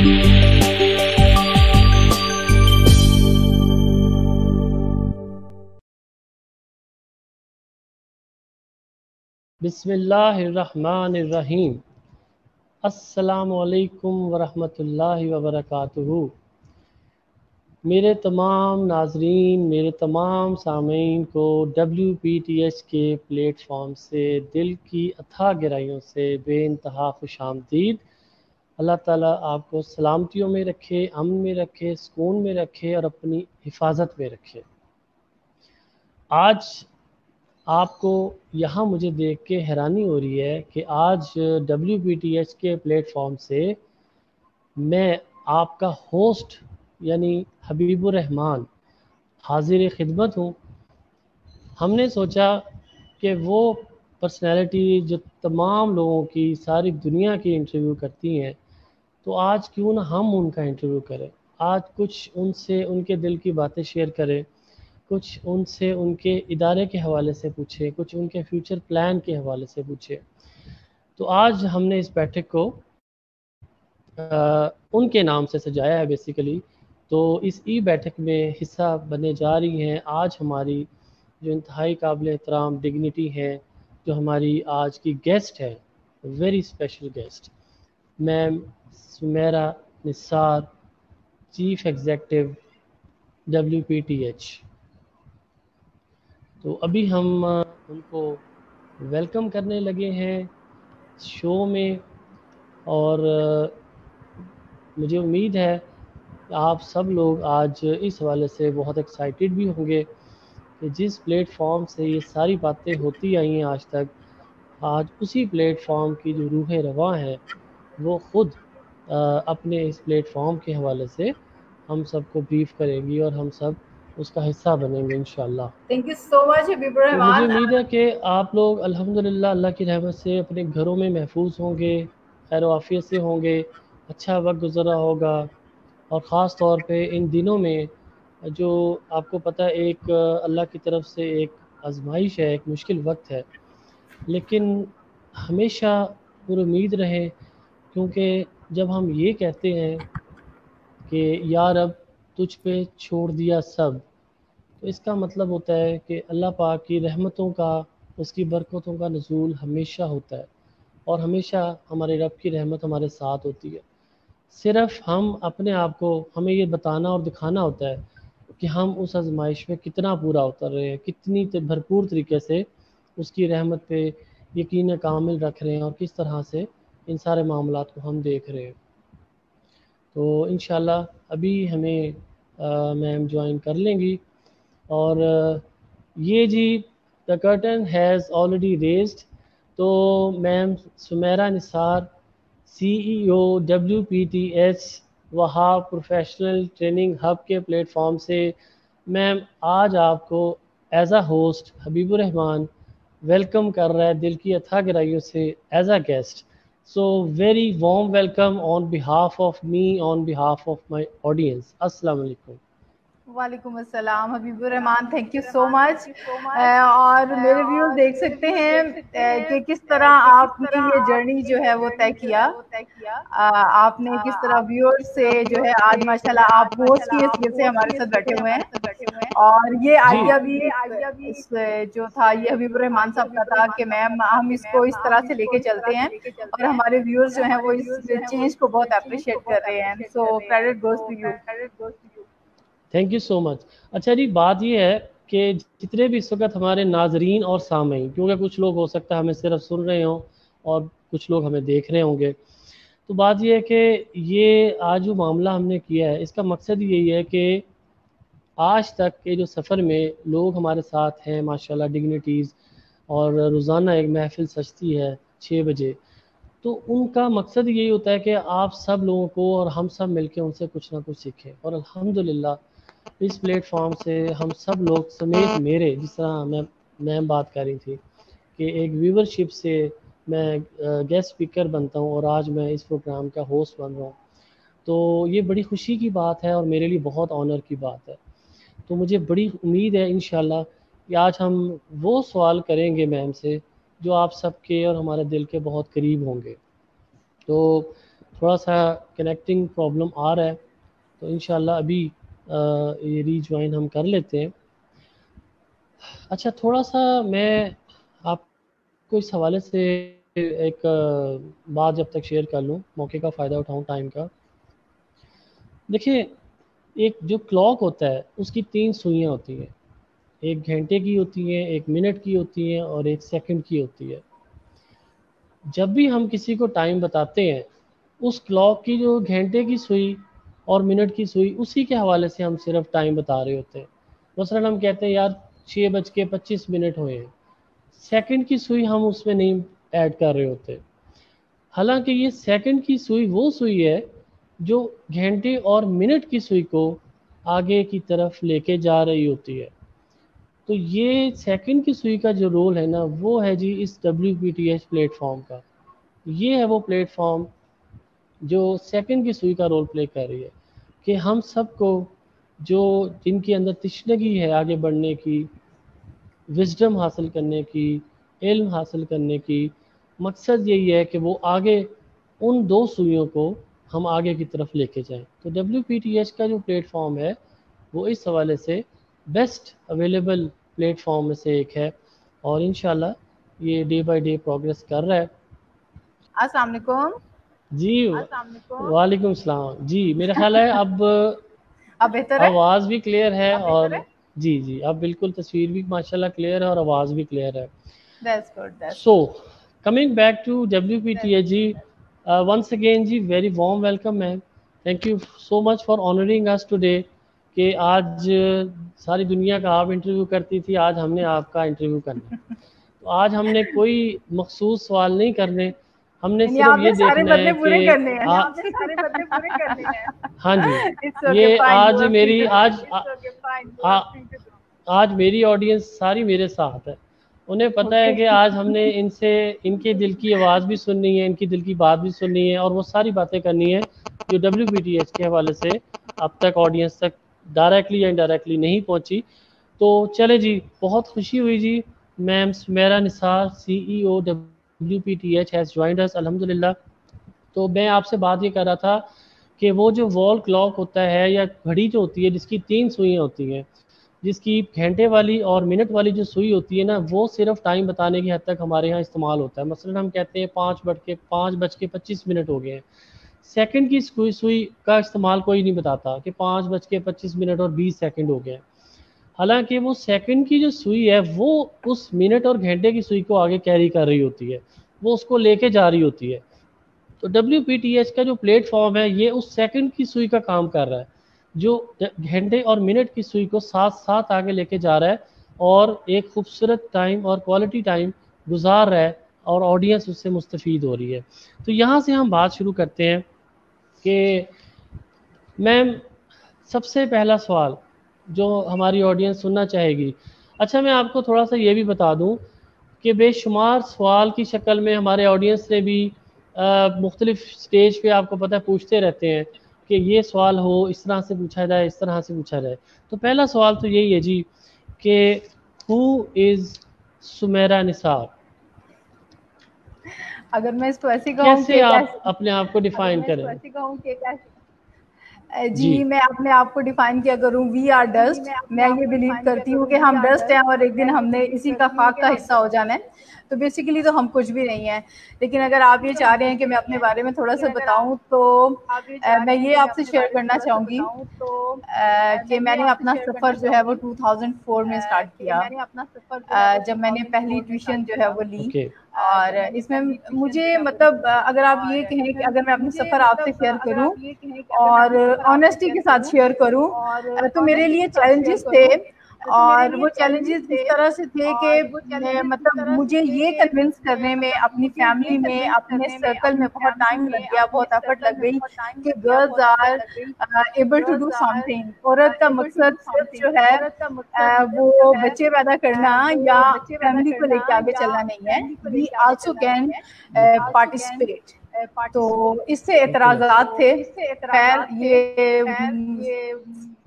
बिस्मिल्लाहिर्रहमानिर्रहीम। अस्सलामुअलैकुम वरहमतुल्लाहि वबरकातुहू। मेरे तमाम नाजरीन, मेरे तमाम सामीन को WPTH के प्लेटफॉर्म से दिल की अथाह गहराइयों से बेइंतहा खुशामदीद। अल्लाह ताला आपको सलामतियों में रखे, अमन में रखे, सुकून में रखे और अपनी हिफाजत में रखे। आज आपको यहाँ मुझे देख के हैरानी हो रही है कि आज WPTH के प्लेटफॉर्म से मैं आपका होस्ट यानी हबीबुर रहमान हाजिर खिदमत हूँ। हमने सोचा कि वो पर्सनैलिटी जो तमाम लोगों की, सारी दुनिया की इंटरव्यू करती हैं, तो आज क्यों ना हम उनका इंटरव्यू करें। आज कुछ उनसे उनके दिल की बातें शेयर करें, कुछ उनसे उनके इदारे के हवाले से पूछे, कुछ उनके फ्यूचर प्लान के हवाले से पूछे। तो आज हमने इस बैठक को उनके नाम से सजाया है बेसिकली। तो इस ई बैठक में हिस्सा बनने जा रही हैं आज हमारी जो इंतहाई काबिल एहतराम डिग्निटी हैं, जो हमारी आज की गेस्ट है, very special guest, ma'am Sumera Nisar, chief executive WPTH। तो अभी हम उनको वेलकम करने लगे हैं शो में, और मुझे उम्मीद है कि आप सब लोग आज इस हवाले से बहुत एक्साइटेड भी होंगे कि जिस प्लेटफॉर्म से ये सारी बातें होती आई हैं आज तक, आज उसी प्लेटफॉर्म की जो रूह रवां है वो ख़ुद अपने इस प्लेटफॉर्म के हवाले से हम सबको ब्रीफ करेंगी और हम सब उसका हिस्सा बनेंगे इंशाल्लाह। Thank you so much Habibur तो मुझे रहमान। उम्मीद है कि आप लोग अल्हम्दुलिल्लाह अल्लाह की रहमत से अपने घरों में महफूज होंगे, खैर आफियत से होंगे, अच्छा वक्त गुजरा होगा। और ख़ास तौर पे इन दिनों में जो आपको पता है एक अल्लाह की तरफ से एक आजमाइश है, एक मुश्किल वक्त है, लेकिन हमेशा पुरुम्मीद रहे, क्योंकि जब हम ये कहते हैं कि या रब तुझ पे छोड़ दिया सब, तो इसका मतलब होता है कि अल्लाह पाक की रहमतों का, उसकी बरकतों का नुज़ूल हमेशा होता है और हमेशा हमारे रब की रहमत हमारे साथ होती है। सिर्फ़ हम अपने आप को, हमें ये बताना और दिखाना होता है कि हम उस आजमाइश में कितना पूरा उतर रहे हैं, कितनी भरपूर तरीके से उसकी रहमत पे यकीन कामिल रख रहे हैं और किस तरह से इन सारे मामलात को हम देख रहे हैं। तो इंशाल्लाह अभी हमें मैम ज्वाइन कर लेंगी। और ये जी the curtain has already raised. तो ma'am Sumera Nisar, CEO WPTH Wahab professional training hub के प्लेटफॉर्म से, मैम आज आपको as a host Habibur Rahman welcome कर रहा है दिल की अथाह गहराइयों से as a guest. So very warm welcome on behalf of me, on behalf of my audience. अस्सलाम वालेकुम। वालेकुम अस्सलाम Habibur Rahman, thank you so much. और मेरे व्यूअर्स देख सकते हैं कि किस तरह आपने ये जर्नी जो है वो तय किया। आपने किस तरह व्यूअर्स से जो है आज माशाल्लाह आप होस्ट की हैसियत से हमारे साथ बैठे हुए हैं। और ये आइडिया भी जो था ये हबीबुर रहमान साहब का था कि मैम हम इसको इस तरह से लेके चलते हैं और हमारे व्यूअर्स जो हैं वो इस चेंज को बहुत अप्रिशिएट कर रहे हैं। So credit goes to you. Thank you so much. अच्छा जी, बात ये है कि जितने भी इस वक्त हमारे नाजरीन और सामीन, क्योंकि कुछ लोग हो सकता है हमें सिर्फ सुन रहे हों और कुछ लोग हमें देख रहे होंगे, तो बात ये है कि ये आज जो मामला हमने किया है इसका मकसद यही है कि आज तक के जो सफ़र में लोग हमारे साथ हैं माशाल्लाह डिग्निटीज़, और रोज़ाना एक महफ़िल सजती है 6 बजे, तो उनका मकसद यही होता है कि आप सब लोगों को और हम सब मिलके उनसे कुछ ना कुछ सीखें। और अल्हम्दुलिल्लाह इस प्लेटफॉर्म से हम सब लोग समेत मेरे, जिस तरह मैं बात कर रही थी कि एक व्यूवरशिप से मैं गेस्ट स्पीकर बनता हूँ और आज मैं इस प्रोग्राम का होस्ट बन रहा हूँ, तो ये बड़ी खुशी की बात है और मेरे लिए बहुत ऑनर की बात है। तो मुझे बड़ी उम्मीद है इंशाल्लाह कि आज हम वो सवाल करेंगे मैम से जो आप सबके और हमारे दिल के बहुत करीब होंगे। तो थोड़ा सा कनेक्टिंग प्रॉब्लम आ रहा है, तो इंशाल्लाह अभी ये रीज्वाइन हम कर लेते हैं। अच्छा, थोड़ा सा मैं आपको इस हवाले से एक बात जब तक शेयर कर लूँ, मौके का फ़ायदा उठाऊँ टाइम का। देखिए, एक जो क्लॉक होता है उसकी 3 सुइयाँ होती हैं। एक घंटे की होती हैं, एक मिनट की होती हैं और एक सेकंड की होती है। जब भी हम किसी को टाइम बताते हैं, उस क्लॉक की जो घंटे की सुई और मिनट की सुई, उसी के हवाले से हम सिर्फ टाइम बता रहे होते हैं। मसलन हम कहते हैं यार 6:25 हुए हैं, सेकंड की सुई हम उसमें नहीं ऐड कर रहे होते। हालांकि ये सेकंड की सुई वो सुई है जो घंटे और मिनट की सुई को आगे की तरफ लेके जा रही होती है। तो ये सेकंड की सुई का जो रोल है ना, वो है जी इस WPTH प्लेटफॉर्म का। ये है वो प्लेटफॉर्म जो सेकंड की सुई का रोल प्ले कर रही है, कि हम सबको जो जिनके अंदर तशनगी है आगे बढ़ने की, विजडम हासिल करने की, इल्म हासिल करने की, मकसद यही है कि वो आगे उन 2 सुइयों को हम आगे की तरफ लेके जाएं। तो WPTH का जो प्लेटफॉर्म है वो इस हवाले से बेस्ट अवेलेबल प्लेटफॉर्म में से एक है, और इंशाल्लाह ये डे बाय डे प्रोग्रेस कर रहा है। अस्सलाम वालेकुम। जी, वालेकुम सलाम जी। मेरा ख्याल है अब अब बेहतर है? आवाज़ भी क्लियर है, और जी जी, अब बिल्कुल तस्वीर भी माशाल्लाह क्लियर है और आवाज़ भी क्लियर है। That's good, that's so coming back to WPTH ji, once again जी very warm welcome ma'am, thank you so much for honouring us today. कि आज सारी दुनिया का आप इंटरव्यू करती थी, आज हमने आपका इंटरव्यू करना। तो आज हमने कोई मखसूस सवाल नहीं करने, हमने यानी सिर्फ ये आपने सारे देखना बदले है पूरे कि करने हैं। आपने सारे बदले पूरे करने हैं। हाँ जी, इट्स ओके, ये फाइन, यू आज हैव थिंग मेरी टू डू। आज मेरी ऑडियंस सारी मेरे साथ है। उन्हें पता है ओके। कि आज हमने इनसे इनके दिल की आवाज़ भी सुननी है, इनकी दिल की बात भी सुननी है, और वो सारी बातें करनी है जो WPTH के हवाले से अब तक ऑडियंस तक डायरेक्टली या इनडायरेक्टली नहीं पहुंची। तो चले जी, बहुत खुशी हुई जी, ma'am Sumera Nisar CEO WPTH has joined us अल्हम्दुलिल्लाह। तो मैं आपसे बात ये कर रहा था कि वो जो वॉल क्लॉक होता है या घड़ी जो होती है जिसकी 3 सुइयाँ होती हैं, जिसकी घंटे वाली और मिनट वाली जो सुई होती है ना, वो सिर्फ टाइम बताने की हद तक हमारे यहाँ इस्तेमाल होता है। मसलन हम कहते हैं 5:25 हो गए हैं, सेकंड की सुई सुई का इस्तेमाल कोई नहीं बताता कि 5:25 और 20 सेकंड हो गए हैं। हालांकि वो सेकंड की जो सुई है वो उस मिनट और घंटे की सुई को आगे कैरी कर रही होती है, वो उसको लेके जा रही होती है। तो WPTH का जो प्लेटफॉर्म है ये उस सेकंड की सुई का काम कर रहा है, जो घंटे और मिनट की सुई को साथ साथ आगे लेके जा रहा है, और एक खूबसूरत टाइम और क्वालिटी टाइम गुजार रहा है, और ऑडियंस उससे मुस्तफ़ीद हो रही है। तो यहाँ से हम बात शुरू करते हैं कि मैम, सबसे पहला सवाल जो हमारी ऑडियंस सुनना चाहेगी। अच्छा, मैं आपको थोड़ा सा ये भी बता दूं कि बेशुमार सवाल की शक्ल में हमारे ऑडियंस ने भी मुख्तलिफ स्टेज पे आपको पता है पूछते रहते हैं कि ये सवाल हो, इस तरह से पूछा जाए, इस तरह से पूछा जाए। तो पहला सवाल तो यही है जी कि हु इज़ सुमेरा निसार? अगर मैं इसको ऐसे कहूँ कैसे कि आप अपने आप को डिफाइन करें? जी जी, मैं अपने आप को डिफाइन किया करूँ, वी आर डस्ट। मैं ये बिलीव करती हूँ कि हम डस्ट हैं और एक दिन हमने इसी का खाक का हिस्सा हो जाना है। तो बेसिकली तो हम कुछ भी नहीं हैं। लेकिन अगर आप ये चाह रहे हैं कि मैं अपने बारे में थोड़ा सा बताऊँ, तो मैं ये आपसे शेयर करना चाहूँगी कि मैंने अपना सफ़र जो है वो 2004 में स्टार्ट किया। जब मैंने पहली ट्यूशन जो है वो ली, ओके। और इसमें मुझे मतलब अगर आप ये कहें कि अगर मैं अपना सफ़र आपसे शेयर करूँ और ऑनेस्टी के साथ शेयर करूँ, तो मेरे लिए चैलेंजेस थे, और वो चैलेंजेस इस तरह से थे कि मतलब मुझे ये कन्विंस करने में अपनी फैमिली में, अपने सर्कल में बहुत टाइम लग गया, बहुत एफर्ट लग गई कि girls are able to do something. औरत का मकसद सिर्फ जो है वो बच्चे पैदा करना या फैमिली को लेके आगे चलना नहीं है, वी आल्सो कैन पार्टिसिपेट। तो इससे एतराज़ात थे। खैर ये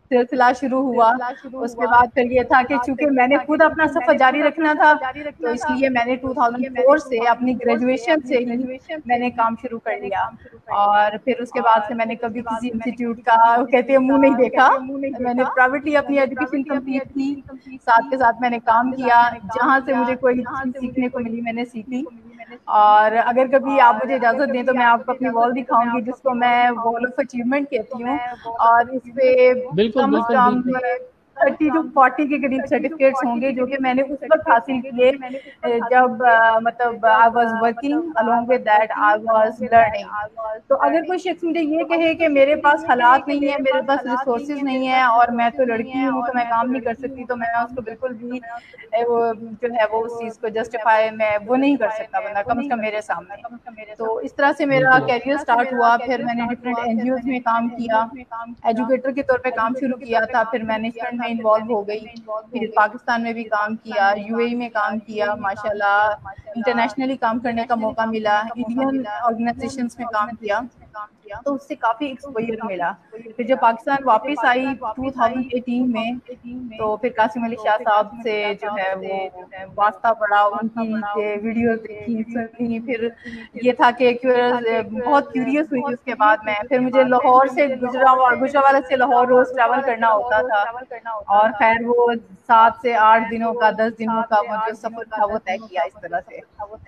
सिलसिला शुरू हुआ। उसके बाद फिर ये था कि चूंकि मैंने खुद अपना सफर जारी रखना था, तो इसलिए मैंने 2004 से अपनी ग्रेजुएशन से ही मैंने काम शुरू कर लिया। और फिर उसके बाद से मैंने कभी किसी इंस्टीट्यूट का कहते हैं मुंह नहीं देखा। मैंने प्राइवेटली अपनी एजुकेशन कंप्लीट की, साथ के साथ मैंने काम किया, जहाँ से मुझे कोई चीज सीखने को मिली मैंने सीखी। और अगर कभी आप मुझे इजाजत दें तो मैं आपको अपनी वॉल दिखाऊंगी, जिसको मैं वॉल ऑफ अचीवमेंट कहती हूँ। और इस पे बिल्कुल कम से बिल्कुल कम बिल्कुल 30 टू 40 के करीब सर्टिफिकेट्स होंगे, जो कि मैंने उस वक्त हासिल किए जब मतलब I was working, along with that I was learning. तो अगर कोई शख्स मुझे ये कहे कि मेरे पास हालात नहीं है, मेरे पास रिसोर्सेज नहीं है और मैं तो लड़की हूँ तो मैं काम नहीं कर सकती, तो मैं उसको बिल्कुल भी वो जो है वो उस चीज को जस्टिफाई मैं वो नहीं कर सकता बंदा, कम से कम मेरे सामने। तो इस तरह से मेरा बिल्कुल कैरियर स्टार्ट हुआ। फिर मैंने डिफरेंट एनजीओज में काम किया, एजुकेटर के तौर पे काम शुरू किया था, फिर मैनेजमेंट में इन्वॉल्व हो गई, फिर पाकिस्तान में भी काम किया, यूएई में काम किया, माशाल्लाह इंटरनेशनली काम करने का मौका मिला, इंडियन ऑर्गेनाइजेशंस में काम किया, तो उससे काफ़ी एक्सपोजर मिला। फिर जब पाकिस्तान वापस आई 2018 में, तो फिर कासिम अली शाह साहब से जो है वो वास्ता पड़ा, उनकी वीडियो देखी सुनी। फिर ये था कि बहुत क्यूरियस हुई उसके बाद मैं, फिर मुझे लाहौर से गुजरावाला से लाहौर रोज ट्रैवल करना होता था। और खैर वो 7 से 8 दिनों का 10 दिनों का वो जो सफर था वो तय किया इस तरह से।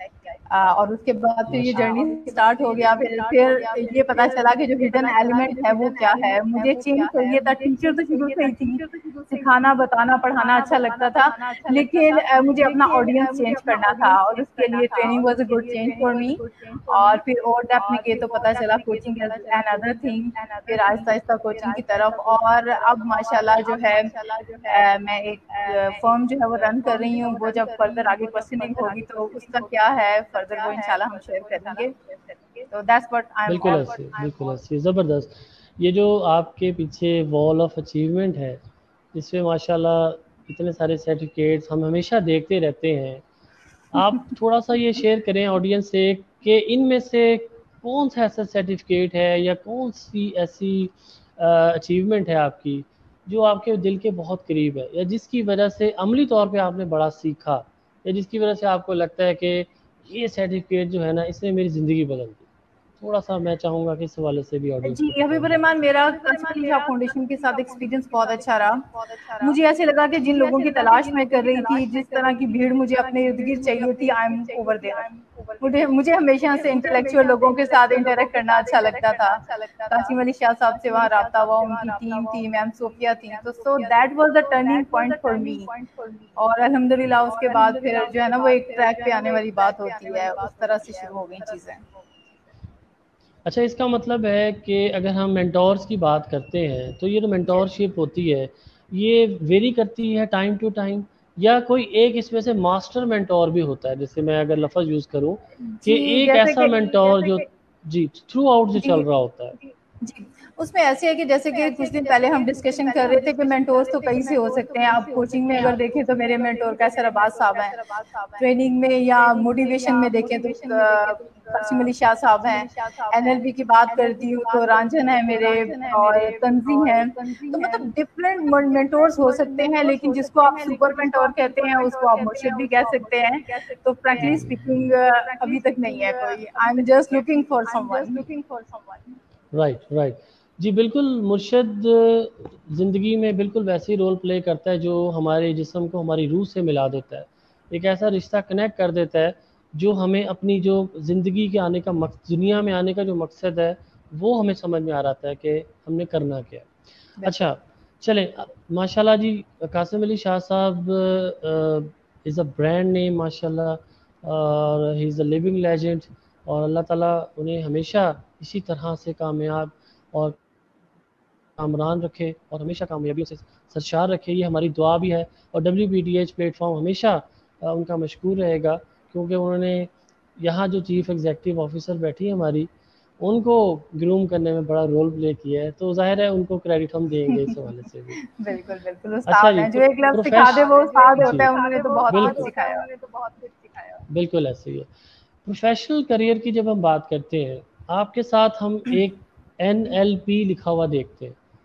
और उसके बाद फिर ये जर्नी माशाल्लाह स्टार्ट हो गया। फिर ये पता चला कि जो हिडन एलिमेंट है वो क्या है। मुझे चेंज चाहिए था, टीचर तो शुरू से ही थी, सिखाना बताना पढ़ाना अच्छा लगता था, लेकिन मुझे अपना ऑडियंस चेंज करना था और उसके लिए training was a good change for me. और फिर और डेप्थ में गए तो पता चला coaching is another thing. फिर आहिस्ता आहिस्ता कोचिंग की तरफ, और अब माशाल्लाह जो है मैं एक फर्म जो है वो रन कर रही हूँ। वो जब फर्दर आगे क्वेश्चनिंग होगी तो उसका क्या है फर्दर वो इंशाल्लाह हम शेयर करेंगे। तो दैट्स व्हाट आई एम बिल्कुल ऑल ऐसे, बिल्कुल ऐसे, ज़बरदस्त। ये जो आपके पीछे वॉल ऑफ अचीवमेंट है, इसमें माशाल्लाह इतने सारे सर्टिफिकेट्स हम हमेशा देखते रहते हैं। आप थोड़ा सा ये शेयर करें ऑडियंस से कि इनमें से कौन सा ऐसा सर्टिफिकेट है या कौन सी ऐसी अचीवमेंट है आपकी जो आपके दिल के बहुत करीब है, या जिसकी वजह से अमली तौर पे आपने बड़ा सीखा, या जिसकी वजह से आपको लगता है कि ये सर्टिफिकेट जो है ना इसने मेरी ज़िंदगी बदल दी। थोड़ा सा मैं चाहूँगा कि इस हवाले से भी ऑडियंस जी, को थोड़ा हबीबुर रहमान, मेरा कासिम अली शाह फाउंडेशन के साथ एक्सपीरियंस बहुत अच्छा रहा। मुझे ऐसे लगा कि जिन लोगों की तलाश मैं कर रही थी, जिस तरह की भीड़ मुझे अपने इर्द-गिर्द चाहिए थी, आई एम ओवर देयर। मुझे मुझे हमेशा से इंटेलेक्चुअल लोगों के साथ इंटरैक्ट करना अच्छा लगता था। कासिम अली शाह साहब से वहाँ राब्ता हुआ, उनकी टीम थी, मैम सोफिया थी, तो so that was the turning point for me. और अल्हम्दुलिल्लाह उसके बाद फिर जो है ना वो एक ट्रैक पे आने वाली बात होती है, उस तरह से शुरू हो गई चीज़ें। अच्छा, इसका मतलब है कि अगर हम मेंटोर्स की बात करते हैं तो ये जो मेंटोरशिप होती है ये वेरी करती है टाइम टू टाइम, या कोई एक इसमें से मास्टर मेंटोर भी होता है, जैसे मैं अगर लफ्ज़ यूज़ करूं कि जी, एक जैसे ऐसा कि मेंटोर जो जी थ्रू आउट जो जी, चल रहा होता है। जी, उसमें ऐसे है कि जैसे कि कुछ दिन पहले हम डिस्कशन कर रहे थे कि मेंटोर्स तो कई से हो सकते हैं। आप कोचिंग में अगर देखें तो मेरे मेंटोर कैसर अब्बास साहब हैं, ट्रेनिंग में या मोटिवेशन में देखें तो कासिम अली शाह साहब हैं, एनएलपी की बात करती हूँ तो रंजन है मेरे, और तंजी हैं। तो मतलब डिफरेंट मेंटोर्स हो सकते हैं, लेकिन जिसको आप सुपर मेंटोर कहते हैं उसको आप मुर्शिद भी कह सकते हैं। तो फ्रैंकली स्पीकिंग अभी तक नहीं है कोई, I am just looking for someone. Right right. जी बिल्कुल, मुर्शद ज़िंदगी में बिल्कुल वैसे ही रोल प्ले करता है जो हमारे जिस्म को हमारी रूह से मिला देता है, एक ऐसा रिश्ता कनेक्ट कर देता है जो हमें अपनी जो ज़िंदगी के आने का दुनिया में आने का जो मकसद है वो हमें समझ में आ रहा है कि हमने करना क्या है। बिल्कुल। अच्छा, चलें माशाल्लाह जी, कासिम अली शाह साहब इज़ अ ब्रांड नेम माशाल्लाह, और he is a living legend, और अल्लाह ताला उन्हें हमेशा इसी तरह से कामयाब और कामरान रखे और हमेशा कामयाबियों से सरशार रखे, ये हमारी दुआ भी है। और WPTH प्लेटफॉर्म हमेशा उनका मशकूर रहेगा, क्योंकि उन्होंने यहाँ जो चीफ़ एग्जीक्यूटिव ऑफिसर बैठी है हमारी, उनको ग्रूम करने में बड़ा रोल प्ले किया है, तो ज़ाहिर है उनको क्रेडिट हम देंगे इस हवाले से भी। बिल्कुल, बिल्कुल अच्छा उस्ताद जी, हैं, जो एक लफ्ज़ सिखा प्रोफेश दे वो उस्ताद जी होता है, उन्होंने तो बहुत कुछ बिल्कुल सिखाया। बिल्कुल ऐसे ही है। प्रोफेशनल करियर की जब हम बात करते हैं, आपके साथ हम एक NLP लिखा हुआ देखते हैं,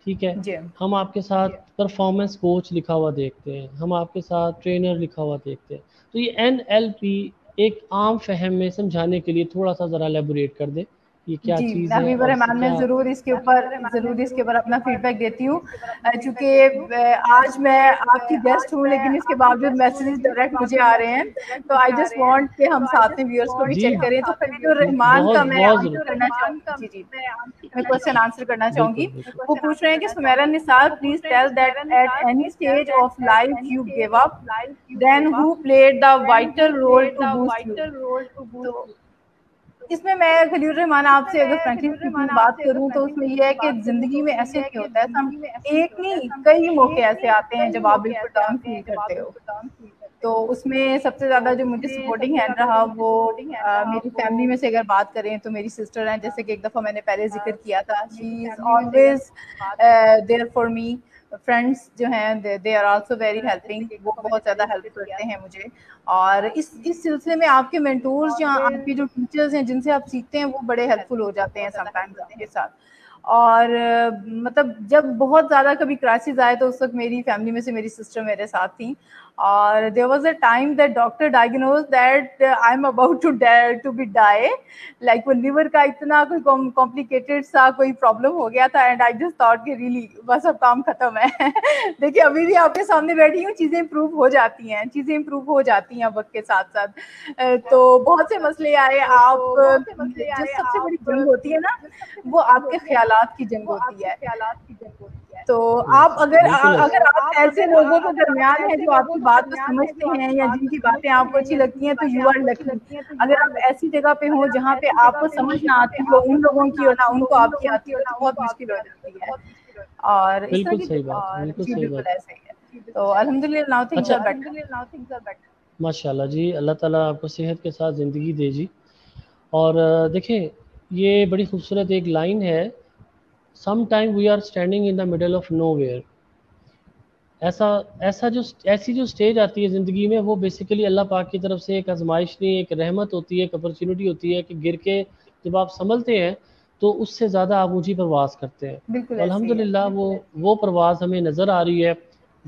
ठीक है। जी हम आपके साथ परफॉर्मेंस कोच लिखा हुआ देखते हैं, हम आपके साथ ट्रेनर लिखा हुआ देखते हैं। तो ये NLP एक आम फहम में समझाने के लिए थोड़ा सा ज़रा एलेबोरेट कर दे, ये क्या जी, चीज़ है हबीबुर और रहमान, मैं क्या। ज़रूर इसके ऊपर अपना फीडबैक देती हूँ, चूँकि आज मैं आपकी गेस्ट हूँ, लेकिन इसके बावजूद मैसेजेस डायरेक्ट मुझे आ रहे हैं, तो आई जस्ट वांट कि हम साथ में व्यूअर्स को भी जी चेक करें। तो हबीबुर रहमान का बहुत मैं बहुत आंसर ज़रूर। करना चाहूँगी। जी, जी, मैं क्वेश्चन आंसर करना बिल्कुल चाहूँगी। बिल्कुल। वो पूछ रहे हैं कि Sumera Nisar, please tell that at any stage of life you give up, then who played the vital role to boost you? तो इसमें मैं खलील रहमान आपसे अगर फ्रैंकली स्पीकिंग बात करूं तो उसमें ये है कि ज़िंदगी में ऐसे नहीं होता है, सम एक नहीं कई मौके ऐसे आते हैं जब आप बिल्कुल डाउन फ़ील करते हो। तो उसमें सबसे ज़्यादा जो मुझे सपोर्टिंग हैंड रहा वो मेरी फैमिली में से अगर बात करें तो मेरी सिस्टर हैं, जैसे कि एक दफ़ा मैंने पहले ज़िक्र किया था, she is always there for me. Friends जो हैं they are also very helping, वो बहुत ज़्यादा हेल्प करते हैं मुझे। और इस सिलसिले में आपके मेंटोर्स या आपके जो टीचर्स हैं जिनसे आप सीखते हैं वो बड़े हेल्पफुल हो जाते हैं समटाइम्स आपके साथ। और मतलब जब बहुत ज़्यादा कभी क्राइसिस आए तो उस वक्त मेरी फैमिली में से मेरी सिस्टर मेरे साथ थी। और there was a time that doctor diagnose that I am about to be die, like वो लिवर का इतना कोई कॉम्प्लिकेटेड सा कोई प्रॉब्लम हो गया था, एंड आई जस्ट थॉट कि रियली बस अब काम खत्म है। देखिए अभी भी आपके सामने बैठी हूँ, चीज़ें इंप्रूव हो जाती हैं, चीज़ें इंप्रूव हो जाती हैं वक्त के साथ साथ। तो बहुत से मसले आए, आप जो सबसे बड़ी जंग होती है ना वो आपके ख्यालात की जंग होती है। तो आप अगर बिल्कुल ऐसे। अगर आप ऐसे लोगों के दरमियान हैं जो आपकी बात को समझते हैं या जिनकी बातें आपको अच्छी लगती हैं तो यू आर लकी। अगर आप ऐसी जगह पे हो जहाँ पे आपको समझ ना आती हो उन लोगों की और ना उनको आपकी आती हो तो बहुत मुश्किल हो जाती है। और इस तरह बिल्कुल की सही बात है, बिल्कुल जी सही बिल्कुल बात है। ऐसे ही है। तो अल्हम्दुलिल्लाह नाउ थिंग्स अच्छा, आर बेटर। माशाल्लाह जी, अल्लाह ताला आपको सेहत के साथ ज़िंदगी दे जी। और देखें, ये बड़ी खूबसूरत एक लाइन है, some time we are standing in the middle of nowhere. ऐसा ऐसा जो ऐसी जो स्टेज आती है ज़िंदगी में, वो बेसिकली अल्लाह पाक की तरफ से एक आजमाइश नहीं, एक रहमत होती है, एक अपॉर्चुनिटी होती है कि गिर के जब आप संभलते हैं तो उससे ज़्यादा आप ऊँची परवाज़ करते हैं। बिल्कुल तो ऐसे ही है। अल्हम्दुलिल्लाह वो परवाज़ हमें नज़र आ रही है।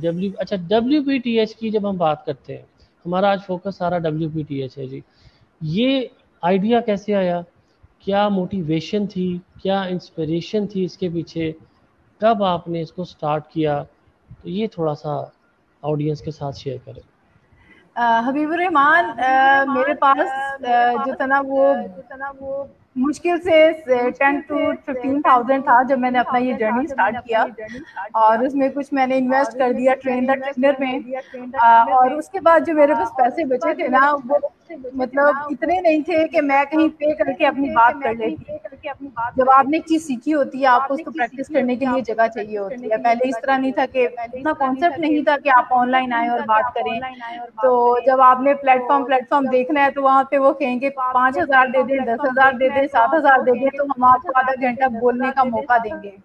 WPTH की जब हम बात करते हैं, हमारा आज फोकस सारा WPTH है जी। ये आइडिया कैसे आया? क्या मोटिवेशन थी? क्या इंस्पिरेशन थी इसके पीछे? कब आपने इसको स्टार्ट किया? तो ये थोड़ा-सा ऑडियंस के साथ शेयर करें। हबीबुर रहमान, मेरे पास जो था ना वो मुश्किल से 10 टू 15,000 था जब मैंने अपना ये जर्नी स्टार्ट किया। और उसमें कुछ मैंने इन्वेस्ट कर दिया ट्रेन द ट्रेनर में। और उसके बाद जो मेरे पास पैसे बचे थे ना वो मतलब इतने नहीं थे कि मैं कहीं पे करके अपनी बात कर लेती। जब आपने एक चीज़ सीखी होती है आपको उसको प्रैक्टिस करने के लिए जगह चाहिए होती है। पहले इस तरह नहीं था कि इतना कॉन्सेप्ट नहीं था कि आप ऑनलाइन आएँ और बात करें। तो जब आपने प्लेटफ़ॉर्म देखना है तो वहाँ पे वो कहेंगे 5,000 दे दें, 10,000 दे दें, 7,000 दे दें तो हम आपको आधा घंटा बोलने का मौका देंगे।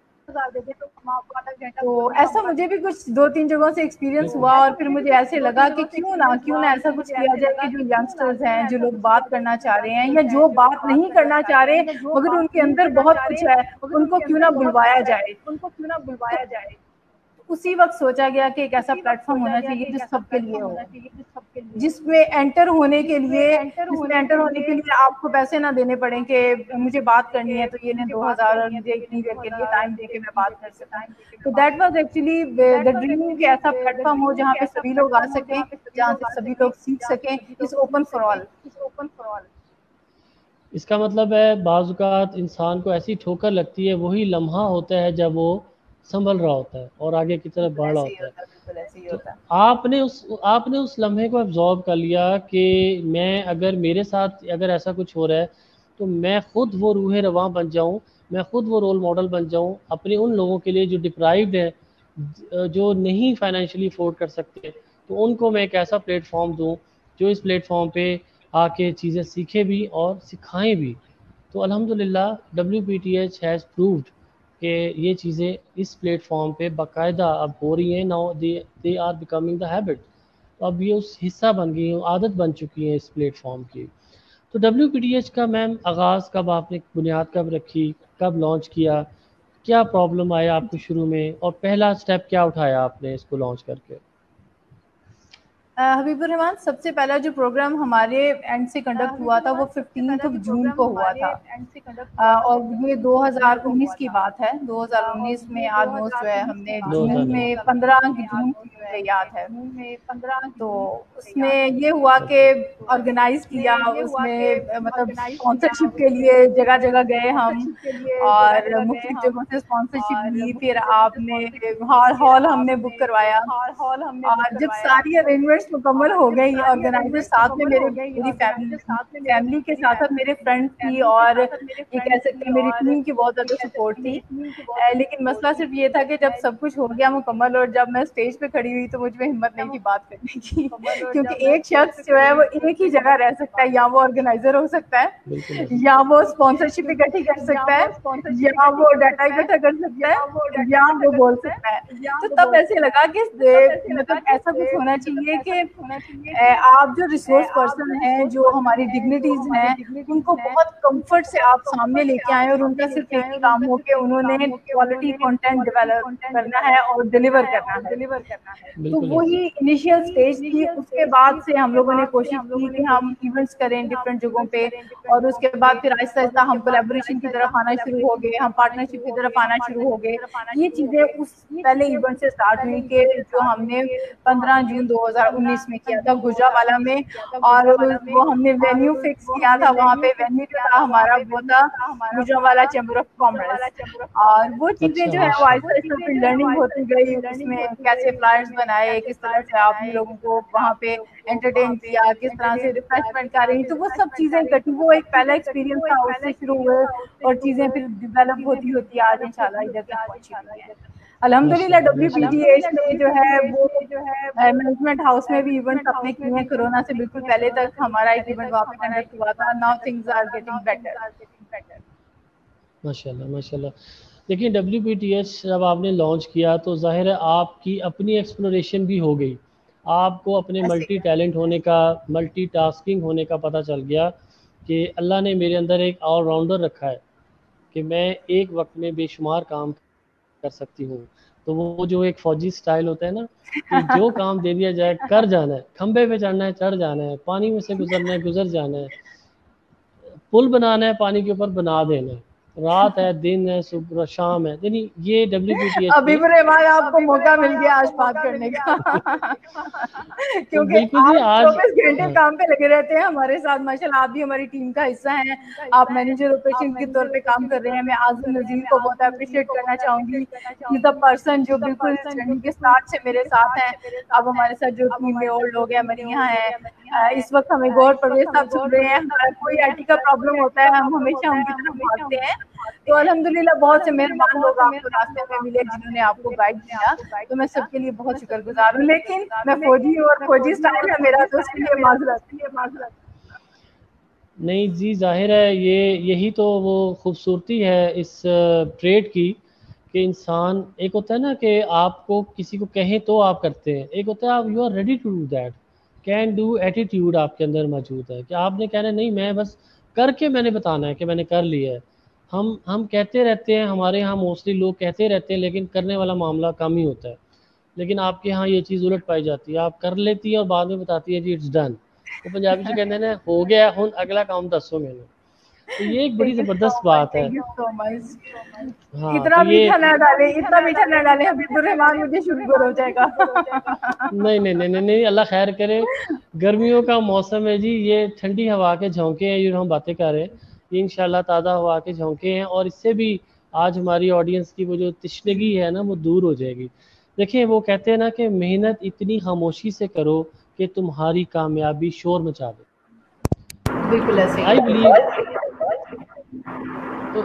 तो ऐसा मुझे भी कुछ 2-3 जगहों से एक्सपीरियंस बिल्कुल। हुआ और फिर मुझे ऐसे लगा कि क्यों ना ऐसा कुछ किया जाए कि जो यंगस्टर्स हैं, जो लोग बात करना चाह रहे हैं या जो बात नहीं करना चाह रहे मगर उनके अंदर बहुत कुछ है, उनको क्यों ना बुलवाया जाए। तो उसी वक़्त सोचा गया कि एक ऐसा प्लेटफ़ॉर्म होना चाहिए जो सबके लिए हो। जिसमें एंटर होने के लिए आपको पैसे ना देने पड़ें कि मुझे बात करनी है तो ये लें 2,000 और मुझे इतनी देर के लिए टाइम दे के मैं बात कर सकूँ। तो that was actually the dream कि ऐसा प्लेटफ़ॉर्म हो जहाँ पे सभी लोग आ सकें, जहाँ से सभी लोग सीख सकें, इट्स ओपन फॉर ऑल। इसका मतलब है बाज़ औक़ात इंसान को ऐसी ठोकर लगती है, वही लम्हा होता है जब वो संभल रहा होता है और आगे की तरफ बिल्कुल बढ़ रहा ऐसे ही होता है। होता है, बिल्कुल ऐसे ही तो होता है। आपने उस लम्हे को एब्ज़ॉर्ब कर लिया कि मैं अगर मेरे साथ अगर ऐसा कुछ हो रहा है तो मैं खुद वो रूह रवां बन जाऊँ, मैं खुद वो रोल मॉडल बन जाऊँ अपने उन लोगों के लिए जो डिप्राइव्ड हैं, जो नहीं फाइनेंशियली अफोर्ड कर सकते, तो उनको मैं एक ऐसा प्लेटफ़ॉर्म दूँ जो इस प्लेटफ़ॉर्म पे आके चीज़ें सीखें भी और सिखाएँ भी। तो अल्हम्दुलिल्लाह WPTH हैज़ प्रूव्ड कि ये चीज़ें इस प्लेटफ़ॉर्म पे बाकायदा अब हो रही हैं। Now they are becoming the habit. तो अब ये उस हिस्सा बन गई हैं, आदत बन चुकी है इस प्लेटफ़ॉर्म की। तो WPTH का मैम आगाज़ कब आपने बुनियाद कब रखी, कब लॉन्च किया, क्या प्रॉब्लम आया आपको शुरू में, और पहला स्टेप क्या उठाया आपने इसको लॉन्च करके? हबीबुर रहमान, सबसे पहला जो प्रोग्राम हमारे एंड से कंडक्ट हुआ था वो 15 जून को हुआ था। और ये 2019 की बात है। 2019 में ऑलमोस्ट जो है हमने जून 2009। में 15 जून की मुझे याद है। तो उसमें ये हुआ कि ऑर्गेनाइज किया, उसमें मतलब स्पॉन्सरशिप के लिए जगह जगह गए हम और मुख्तलिफ जगहों से स्पॉन्सरशिप ली। फिर आपने हॉल हॉल हमने बुक करवाया और जब सारी अरेंजमेंट्स मुकम्मल हो गई, ऑर्गेनाइजर साथ में मेरे मेरी फैमिली के साथ साथ मेरे फ्रेंड्स थी और ये कह सकते हैं मेरी टीम की बहुत ज़्यादा सपोर्ट थी। लेकिन मसला सिर्फ ये था कि जब सब कुछ हो गया मुकम्मल और जब मैं स्टेज पे खड़ी हुई तो मुझ में हिम्मत नहीं थी बात करने की क्योंकि एक शख्स जो है वो एक ही जगह रह सकता है, या वो ऑर्गेनाइजर हो सकता है, या वो स्पॉन्सरशिप इकट्ठी कर सकता है, या वो डाटा इकट्ठा कर सकता है, या वो बोल सकता है। तो तब ऐसे लगा कि मतलब ऐसा कुछ होना चाहिए कि आप जो रिसोर्स पर्सन हैं, जो हमारी डिग्निटीज हैं, उनको बहुत कंफर्ट से आप सामने लेके आए और उनका सिर्फ एक ही काम हो कि उन्होंने क्वालिटी कंटेंट डेवलप करना है और डिलीवर करना है। तो वही इनिशियल स्टेज थी। उसके बाद से हम लोगों ने कोशिश की कि हम इवेंट्स करें डिफरेंट जगहों पे और उसके बाद फिर आहिस्ता आहिस्ता हम कोलैबोरेशन की तरफ आना शुरू हो गए, हम पार्टनरशिप की तरफ आना शुरू हो गए। ये चीजें उस पहले इवेंट से स्टार्ट हुई कि जो हमने 15 जून 2019 में किया था गुजरावाला में, और वो हमने वेन्यू फिक्स किया था। वहाँ पे वेन्यू जो था हमारा वो था गुजरावाला चैम्बर ऑफ कॉमर्स। और वो चीजें अच्छा, जो है वो आहिस्ता आहिस्ता फिर लर्निंग होती गई, उसमें कैसे फ्लायर्स बनाए, किस तरह से आपने लोगों को वहाँ पे एंटरटेन किया, किस तरह से रिफ्रेशमेंट कर रही, तो वो सब चीजें इकट्ठी, वो एक पहला एक्सपीरियंस था, उससे शुरू हुए और चीजें फिर डेवलप होती होती आज इंशाल्लाह इधर तक पहुंची हुई है। अल्हम्दुलिल्लाह WPTH में जो है वो मैनेजमेंट हाउस में भी इवेंट्स अपने किए हैं। कोरोना से बिल्कुल पहले तक हमारा एक इवेंट वहाँ पे कंडक्ट हुआ था। Now things are getting better. माशाल्लाह माशाल्लाह। देखिए, WPTH जब आपने लॉन्च किया तो ज़ाहिर है आपकी अपनी एक्सप्लोरेशन भी हो गई, आपको अपने ऐसे मल्टी टैलेंट होने का, मल्टी टास्किंग होने का पता चल गया कि अल्लाह ने मेरे अंदर एक ऑलराउंडर रखा है कि मैं एक वक्त में बेशुमार काम कर सकती हूँ। तो वो जो एक फ़ौजी स्टाइल होता है ना, कि जो काम दे दिया जाए कर जाना है, खंबे पे चढ़ना है चढ़ जाना है, पानी में से गुजरना है गुजर जाना है, पुल बनाना है पानी के ऊपर बना देना है, रात है दिन है सुबह शाम है, यानी ये WPTH अभी के। बुरे भाई आपको मौका मिल गया आज बात करने का तो क्योंकि बिल्कुल जी आप आज। 24 घंटे हाँ, काम पे लगे रहते हैं हमारे साथ। माशाल्लाह आप भी हमारी टीम का हिस्सा हैं, आप मैनेजर ऑपरेशन के तौर पे काम कर रहे हैं। मैं आज़म नज़ीर को बहुत अप्रिशिएट करना चाहूंगी। ही इज द पर्सन जो बिल्कुल इस जर्नी के स्टार्ट से मेरे साथ हैं। अब हमारे साथ जो टीम में और लोग हैं, मरिया हैं, इस वक्त हमें गौर परवेज साहब सुन रहे हैं। हमारा कोई आईटी का प्रॉब्लम होता है हम हमेशा उनकी तरफ भागते हैं। तो अल्हम्दुलिल्लाह बहुत से मेहरबान लोग आपको रास्ते में मिले जिन्होंने आपको गाइड किया, तो मैं सबके लिए बहुत शुक्रगुजार हूँ। लेकिन मैं फौजी हूँ और फौजी स्टाइल है मेरा, तो उसके लिए माजरत। नहीं जी, जाहिर है यही तो वो खूबसूरती है इस ट्रेड की, कि इंसान, एक होता है ना कि आपको किसी को कहें तो आप करते हैं, एक होता है आप you are ready to do that, can do attitude आपके अंदर मौजूद है कि आपने कहना है, नहीं मैं बस करके मैंने बताना है कि मैंने कर लिया है। हम कहते रहते हैं, हमारे यहाँ मोस्टली लोग कहते रहते हैं लेकिन करने वाला मामला कम ही होता है। लेकिन आपके यहाँ ये चीज़ उलट पाई जाती है, आप कर लेती है और बाद में बताती है जी इट्स डन। वो पंजाबी से कहते हैं ना, हो गया हुन अगला काम दसो मैंने। तो ये एक बड़ी थैंक यू सो ज़बरदस्त मच, बात है। Thank you so much. हाँ, इतना तो ये मीठा ना डाले, इतना मीठा ना डाले हबीबुर रहमान, मुझे शुगर हो जाएगा नहीं नहीं नहीं नहीं नहीं, अल्लाह खैर करे। गर्मियों का मौसम है जी, ये ठंडी हवा के झोंके हैं, ये जो हम बातें कर रहे हैं, ये इंशाल्लाह ताज़ा हवा के झोंके हैं, और इससे भी आज हमारी ऑडियंस की वो जो तिश्नगी है ना वो दूर हो जाएगी। देखिए, वो कहते हैं ना कि मेहनत इतनी खामोशी से करो कि तुम्हारी कामयाबी शोर मचा दे। बिल्कुल तो ऐसे आई ही बिलीव, तो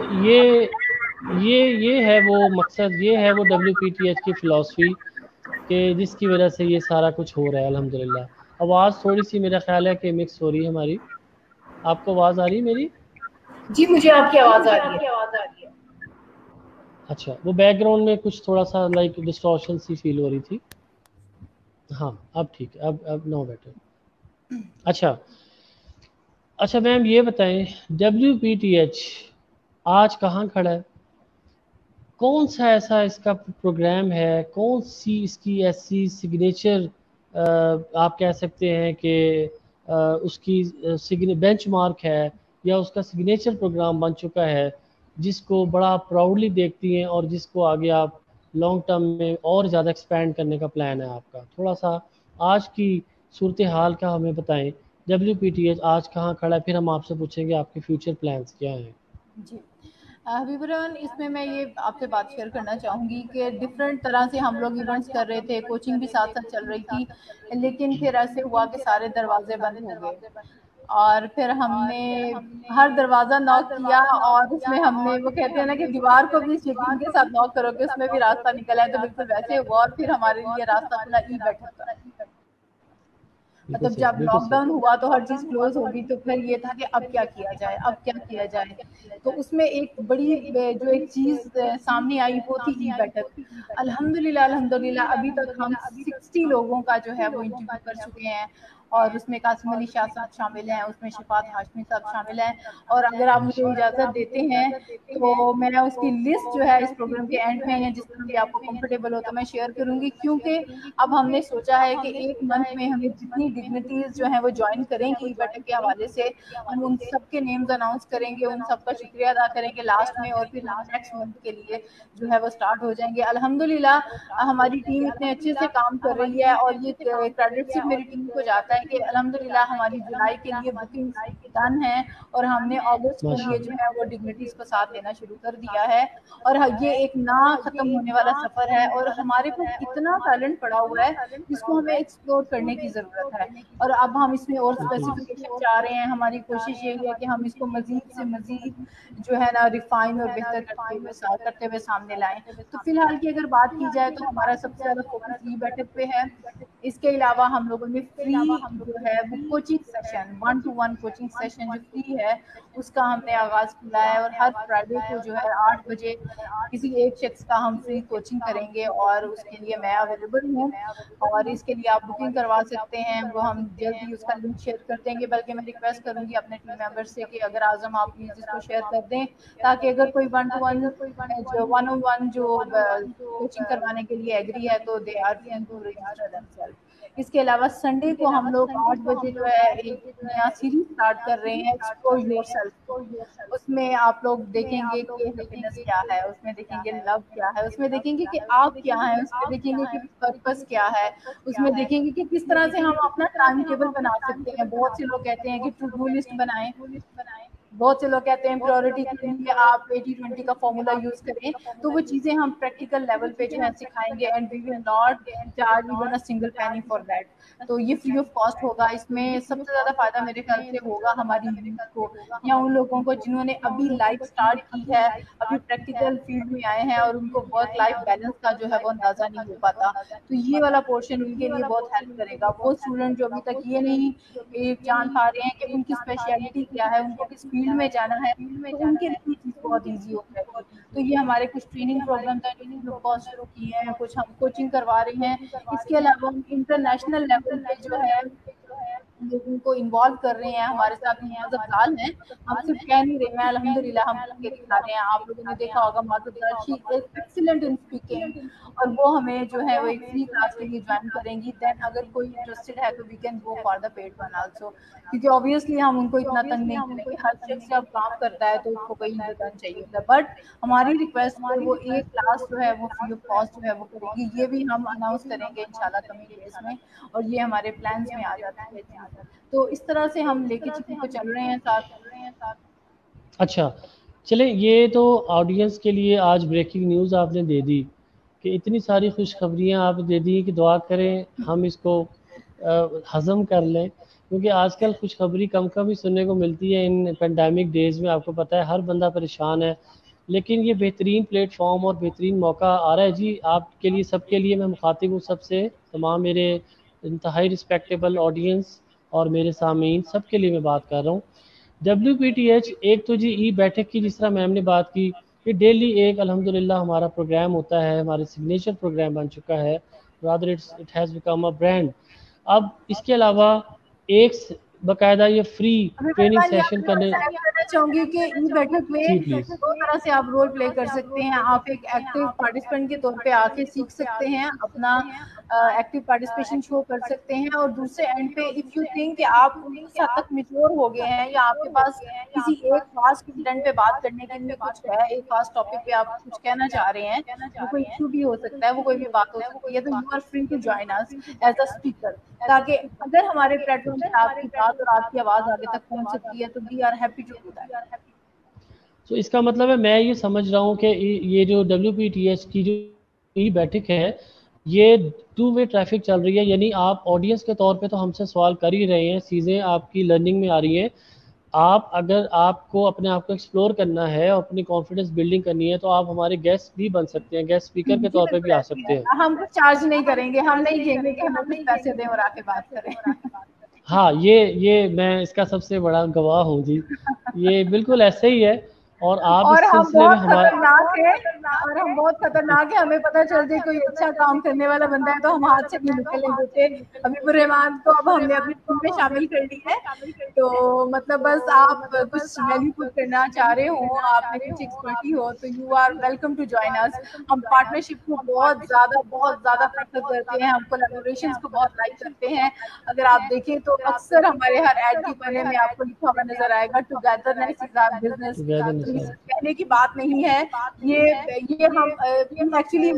ये है वो मकसद, ये है वो WPTH की फ़िलासफ़ी कि जिसकी वजह से ये सारा कुछ हो रहा है अल्हम्दुलिल्लाह। आवाज़ थोड़ी सी मेरा ख्याल है कि मिक्स हो रही है हमारी। आपको आवाज़ आ रही है मेरी? जी, मुझे आपकी आवाज आ रही है। अच्छा, वो बैकग्राउंड में कुछ थोड़ा सा लाइक डिस्टॉर्शन सी फील हो रही थी। हाँ, अब ठीक है, अब नो बेटर। अच्छा, अच्छा मैम ये बताएं, WPTH आज कहाँ खड़ा है? कौन सा ऐसा इसका प्रोग्राम है, कौन सी इसकी ऐसी सिग्नेचर आप कह सकते हैं कि उसकी बेंचमार्क है या उसका सिग्नेचर प्रोग्राम बन चुका है, जिसको बड़ा प्राउडली देखती हैं और जिसको आगे आप लॉन्ग टर्म में और ज़्यादा एक्सपेंड करने का प्लान है आपका? थोड़ा सा आज की सूरत हाल का हमें बताएं। WPTH आज कहाँ खड़ा है, फिर हम आपसे पूछेंगे आपके फ्यूचर प्लान्स क्या हैं। जी। हबीबुरहमान, इसमें मैं ये आपसे बात शेयर करना चाहूँगी कि डिफरेंट तरह से हम लोग इवेंट्स कर रहे थे, कोचिंग भी साथ-साथ चल रही थी, लेकिन फिर ऐसे हुआ कि सारे दरवाज़े बंद हो गए और फिर हमने हर दरवाज़ा नॉक किया और उसमें हमने, वो कहते हैं ना कि दीवार को भी यकीन के साथ नॉक करोगे उसमें भी रास्ता निकल आए, तो बिल्कुल वैसे हुआ और फिर हमारे लिए रास्ता खुला ई-बैठक का। बिल्कुल मतलब सही, जब बिल्कुल सही। लॉकडाउन हुआ तो हर चीज़ क्लोज़ होगी, तो फिर ये था कि अब क्या किया जाए, अब क्या किया जाए? तो उसमें एक बड़ी जो एक चीज़ सामने आई वो थी ई-बैठक। अल्हम्दुलिल्लाह, अल्हम्दुलिल्लाह अभी तक हम 60 लोगों का जो है वो इंटरव्यू कर चुके हैं और उसमें कासिम अली शाह साहब शामिल हैं, उसमें शिफात हाशमी साहब शामिल हैं और अगर आप मुझे इजाज़त देते हैं, तो मैं उसकी लिस्ट जो है इस प्रोग्राम के एंड में या जिस तरह भी आपको कंफर्टेबल हो तो मैं शेयर करूँगी, क्योंकि अब हमने सोचा है कि 1 मंथ में हमें जितनी डिग्निटीज़ जो हैं वो जॉइन करेंगी ई-बैठक के हवाले से, हम उन सबके नेम्स अनाउंस करेंगे, उन सबका शुक्रिया अदा करेंगे लास्ट में और फिर हम नेक्स्ट मंथ के लिए जो है वो स्टार्ट हो जाएँगे। अल्हम्दुलिल्लाह हमारी टीम इतने अच्छे से काम कर रही है और ये क्रेडिट सिर्फ मेरी टीम को जाता है कि अल्हम्दुलिल्लाह हमारी जुलाई के लिए बुकिंग्स डन है और हमने अगस्त के लिए जो है वो डिग्निटीज़ को साथ लेना शुरू कर दिया है और ये एक ना खत्म होने वाला सफ़र है और हमारे पास इतना टैलेंट पड़ा हुआ है जिसको हमें एक्सप्लोर करने की ज़रूरत है और अब हम इसमें और स्पेसिफिकेशन चाह रहे हैं। हमारी कोशिश यही है कि हम इसको मज़ीद से मज़ीद जो है ना रिफ़ाइन और बेहतर करते हुए सामने लाएँ। तो फ़िलहाल की अगर बात की जाए तो हमारा सबसे ज़्यादा फ़ोकस ई-बैठक पे है। इसके अलावा हम लोगों ने फ्री जो है वो coaching session 1 to 1 coaching session जो फ्री है, उसका हमने आगाज़ किया है और हर फ्राइडे को जो है 8 बजे किसी एक शख्स का हम फ्री कोचिंग करेंगे और उसके लिए मैं अवेलेबल हूँ और इसके लिए आप बुकिंग करवा सकते हैं, वो हम जल्द ही उसका लिंक शेयर कर देंगे। बल्कि मैं रिक्वेस्ट करूँगी अपने टीम मेंबर्स से कि अगर आज़म आप प्लीज़ इसको शेयर कर दें, ताकि अगर कोई 1 टू 1 जो 1 ऑन 1 जो कोचिंग करवाने के लिए एग्री है तो they are free to register themselves. इसके अलावा संडे को हम लोग 8 बजे जो है एक नया सीरीज़ स्टार्ट कर रहे हैं, एक्सप्लोर योरसेल्फ की। उसमें आप लोग देखेंगे कि हैप्पीनेस क्या है, उसमें देखेंगे लव क्या है, उसमें देखेंगे कि आप क्या हैं, उसमें देखेंगे कि पर्पस क्या है, उसमें देखेंगे कि किस तरह से हम अपना टाइम टेबल बना सकते हैं। बहुत से लोग कहते हैं कि टू डू लिस्ट बनाएँ, बहुत से लोग कहते हैं प्रायोरिटी के लिए आप 80-20 का फॉर्मूला यूज़ करें, तो वो चीज़ें हम प्रैक्टिकल लेवल पे जो है सिखाएँगे and we will not charge even a single penny for that. तो ये फ्री ऑफ कॉस्ट होगा। इसमें सबसे ज़्यादा फ़ायदा मेरे ख्याल से होगा हमारी यूथ को या उन लोगों को जिन्होंने अभी लाइफ स्टार्ट की है, अभी प्रैक्टिकल फील्ड में आए हैं और उनको वर्क लाइफ बैलेंस का जो है वो अंदाज़ा नहीं हो पाता। तो ये वाला पोर्शन उनके लिए बहुत हेल्प करेगा। वो स्टूडेंट जो अभी तक ये नहीं जान पा रहे हैं कि उनकी स्पेशलिटी क्या है, उनको किस फील्ड में जाना है, तो उनके लिए ये चीज़ बहुत ईज़ी हो जाएगी। तो ये हमारे कुछ ट्रेनिंग प्रोग्राम्स हैं जो फ्री ऑफ कॉस्ट शुरू किए हैं, कुछ हम कोचिंग करवा रहे हैं। इसके अलावा हम इंटरनेशनल लेवल पे जो है लोगों को इन्वॉल्व कर रहे हैं, हमारे साथ मुआज़ अफ़ज़ाल हैं, हम सिर्फ कह नहीं रहे हैं, अल्हम्दुलिल्लाह हम करके दिखा रहे हैं। आप लोगों ने देखा होगा Muaz Afzal, she is excellent in speaking और वो हमें जो है वो एक फ्री क्लास के लिए जॉइन करेंगी। देन अगर कोई इंटरेस्टेड है तो we can go for the paid one also, क्योंकि ऑब्वियसली हम उनको इतना तंग नहीं करेंगे। हर शख्स जब काम करता है तो उसको कोई रिटर्न चाहिए होता है। बट हमारी रिक्वेस्ट पे वो एक क्लास जो है वो फ्री ऑफ कॉस्ट जो है वो करेगी। ये भी हम अनाउंस करेंगे इंशाल्लाह कमिंग डेज़ में और ये हमारे प्लान्स में आ जाती है चीज़। तो इस तरह से हम लेके चीज़ों को चल रहे हैं साथ। अच्छा, चलें, ये तो ऑडियंस के लिए आज ब्रेकिंग न्यूज़ आपने दे दी कि इतनी सारी खुशखबरियाँ आप दे दी कि दुआ करें हम इसको हज़म कर लें, क्योंकि आजकल खुशखबरी कम कम ही सुनने को मिलती है इन पेंडेमिक डेज़ में। आपको पता है हर बंदा परेशान है, लेकिन ये बेहतरीन प्लेटफॉर्म और बेहतरीन मौका आ रहा है जी आपके लिए, सबके लिए। मैं मुखातिब हूँ सबसे, तमाम मेरे इंतहाई रिस्पेक्टेबल ऑडियंस और मेरे सामीन, सबके लिए मैं बात कर रहा हूँ। WPTH एक तो जी ई बैठक की जिस तरह मैम ने बात की कि डेली एक अल्हम्दुलिल्लाह हमारा प्रोग्राम होता है, हमारे सिग्नेचर प्रोग्राम बन चुका है, rather it has become a brand. अब इसके अलावा एक बाकायदा ये फ्री ट्रेनिंग मैं सेशन करने। कहना चाहूंगी कि ई बैठक जी में प्लीज। दो तरह से आप रोल प्ले कर सकते हैं। आप एक एक्टिव पार्टिसिपेंट के तौर पे आके सीख सकते हैं, अपना एक्टिव पार्टिसिपेशन शो कर सकते हैं, और दूसरे एंड पे इफ यू थिंक कि आप उस हद तक मिच्योर हो गए हैं या आपके पास किसी एक खास कंटेंट पे बात करने के लिए कुछ है, एक खास टॉपिक पे आप कुछ कहना चाह रहे हैं, वो कोई इशू भी हो सकता है, वो कोई भी बात हो सकती है, तो you are free to join us as a speaker, ताकि अगर हमारे प्लेटफॉर्म पे आपकी बात और आपकी आवाज आगे तक पहुंच सकती है तो we are happy to do that. तो इसका मतलब है मैं ये समझ रहा हूँ कि ये जो WPTH की जो ई बैठक है, ये टू वे ट्रैफिक चल रही है, यानी आप ऑडियंस के तौर पे तो हमसे सवाल कर ही रहे हैं, चीज़ें आपकी लर्निंग में आ रही हैं। आप अगर आपको अपने आप को एक्सप्लोर करना है और अपनी कॉन्फिडेंस बिल्डिंग करनी है तो आप हमारे गेस्ट भी बन सकते हैं, गेस्ट स्पीकर के जी तौर पे भी बिल्कुल आ ऐसी सकते है, हैं। हम कुछ चार्ज नहीं करेंगे, हम नहीं कहेंगे कि हमें कुछ पैसे दें और आके बात करें। हाँ, ये मैं इसका सबसे बड़ा गवाह हूँ जी। ये बिल्कुल ऐसे ही है। और आप और इस हम सिलसिले में बहुत हमारे खतरनाक है, और हम बहुत खतरनाक है, हमें पता चल जाए कोई अच्छा काम करने वाला बंदा है तो हम हाथ से नहीं निकलने देते। हबीबुर रहमान को अब हमने अपनी टीम में शामिल कर लिया है, तो मतलब बस आप कुछ वैल्यू पुट करना चाह रहे हो, आपने कुछ एक्सपर्टी हो, तो you are welcome to join us. हम पार्टनरशिप को बहुत ज्यादा प्रेफर करते हैं, हम कोलैबोरेशंस को बहुत लाइक करते हैं। अगर आप देखें तो अक्सर हमारे हर एड के कोने में आपको लिखा हुआ नजर आएगा, togetherness is our business. Together तो ये निसार। सिर्फ कहने की बात नहीं है, ये हम एक्चुअली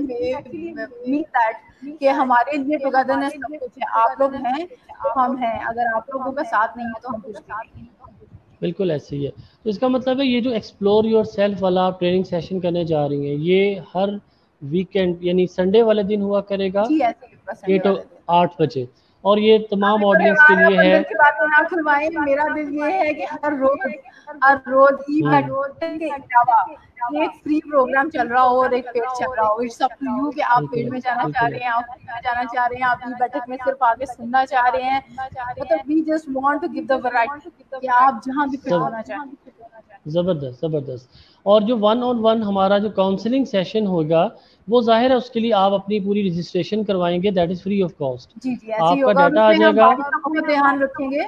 मीन दैट कि हमारे लिए टुगेदरनेस सब कुछ है। आप लोग हैं तो हम हैं, अगर आप लोगों का साथ नहीं है तो हम कुछ भी नहीं है। बिल्कुल ऐसे ही है। तो इसका मतलब है ये जो एक्सप्लोर योर सेल्फ वाला आप ट्रेनिंग सेशन करने जा रही हैं, ये हर वीकेंड यानी संडे वाले दिन हुआ करेगा, जी ऐसे ही होगा ये संडे तो वाले दिन। 8 बजे, और ये तमाम हामिदुर ऑडियंस के रहमान लिए अपन है। दिल की बातें ना खुलवाएं, मेरा दिल ये है कि हर रोज ई बैठक के अलावा एक फ्री प्रोग्राम चल रहा हो और एक पेड चल रहा हो। इट्स अप टू यू कि आप बिल्कुल पेड में ऐसे, जाना चाह बिल्कुल रहे हैं, ऐसे। आप फ्री में जाना चाह रहे हैं, आप ई बैठक में सिर्फ आगे सुनना चाह रहे हैं। मतलब we just want to give the variety कि आप जहां भी फिट सब होना चाहें। ज़बरदस्त, ज़बरदस्त। और जो वन ऑन वन हमारा जो काउंसलिंग सेशन होगा, वो ज़ाहिर है उसके लिए आप अपनी पूरी रजिस्ट्रेशन करवाएंगे, that is free of cost. जी जी ऐसे ही आपका होगा, और डाटा आ उसमें हम जाएगा। बात का बहुत ध्यान रखेंगे।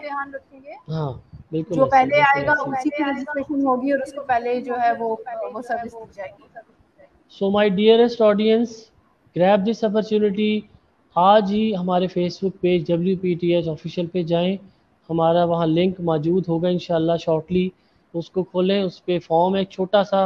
हाँ, बिल्कुल जो ऐसे ही, पहले बिल्कुल आएगा ऐसे ही। उसी की रजिस्ट्रेशन होगी और उसको पहले जो है वो सर्विस दी जाएगी। So my dearest audience, grab this opportunity. आज ही हमारे फेसबुक पेज WPTH ऑफिशियल पे जाएं, हमारा वहाँ लिंक मौजूद होगा इंशाल्लाह शॉर्टली। उसको खोलें, उस पे फॉर्म है, एक छोटा सा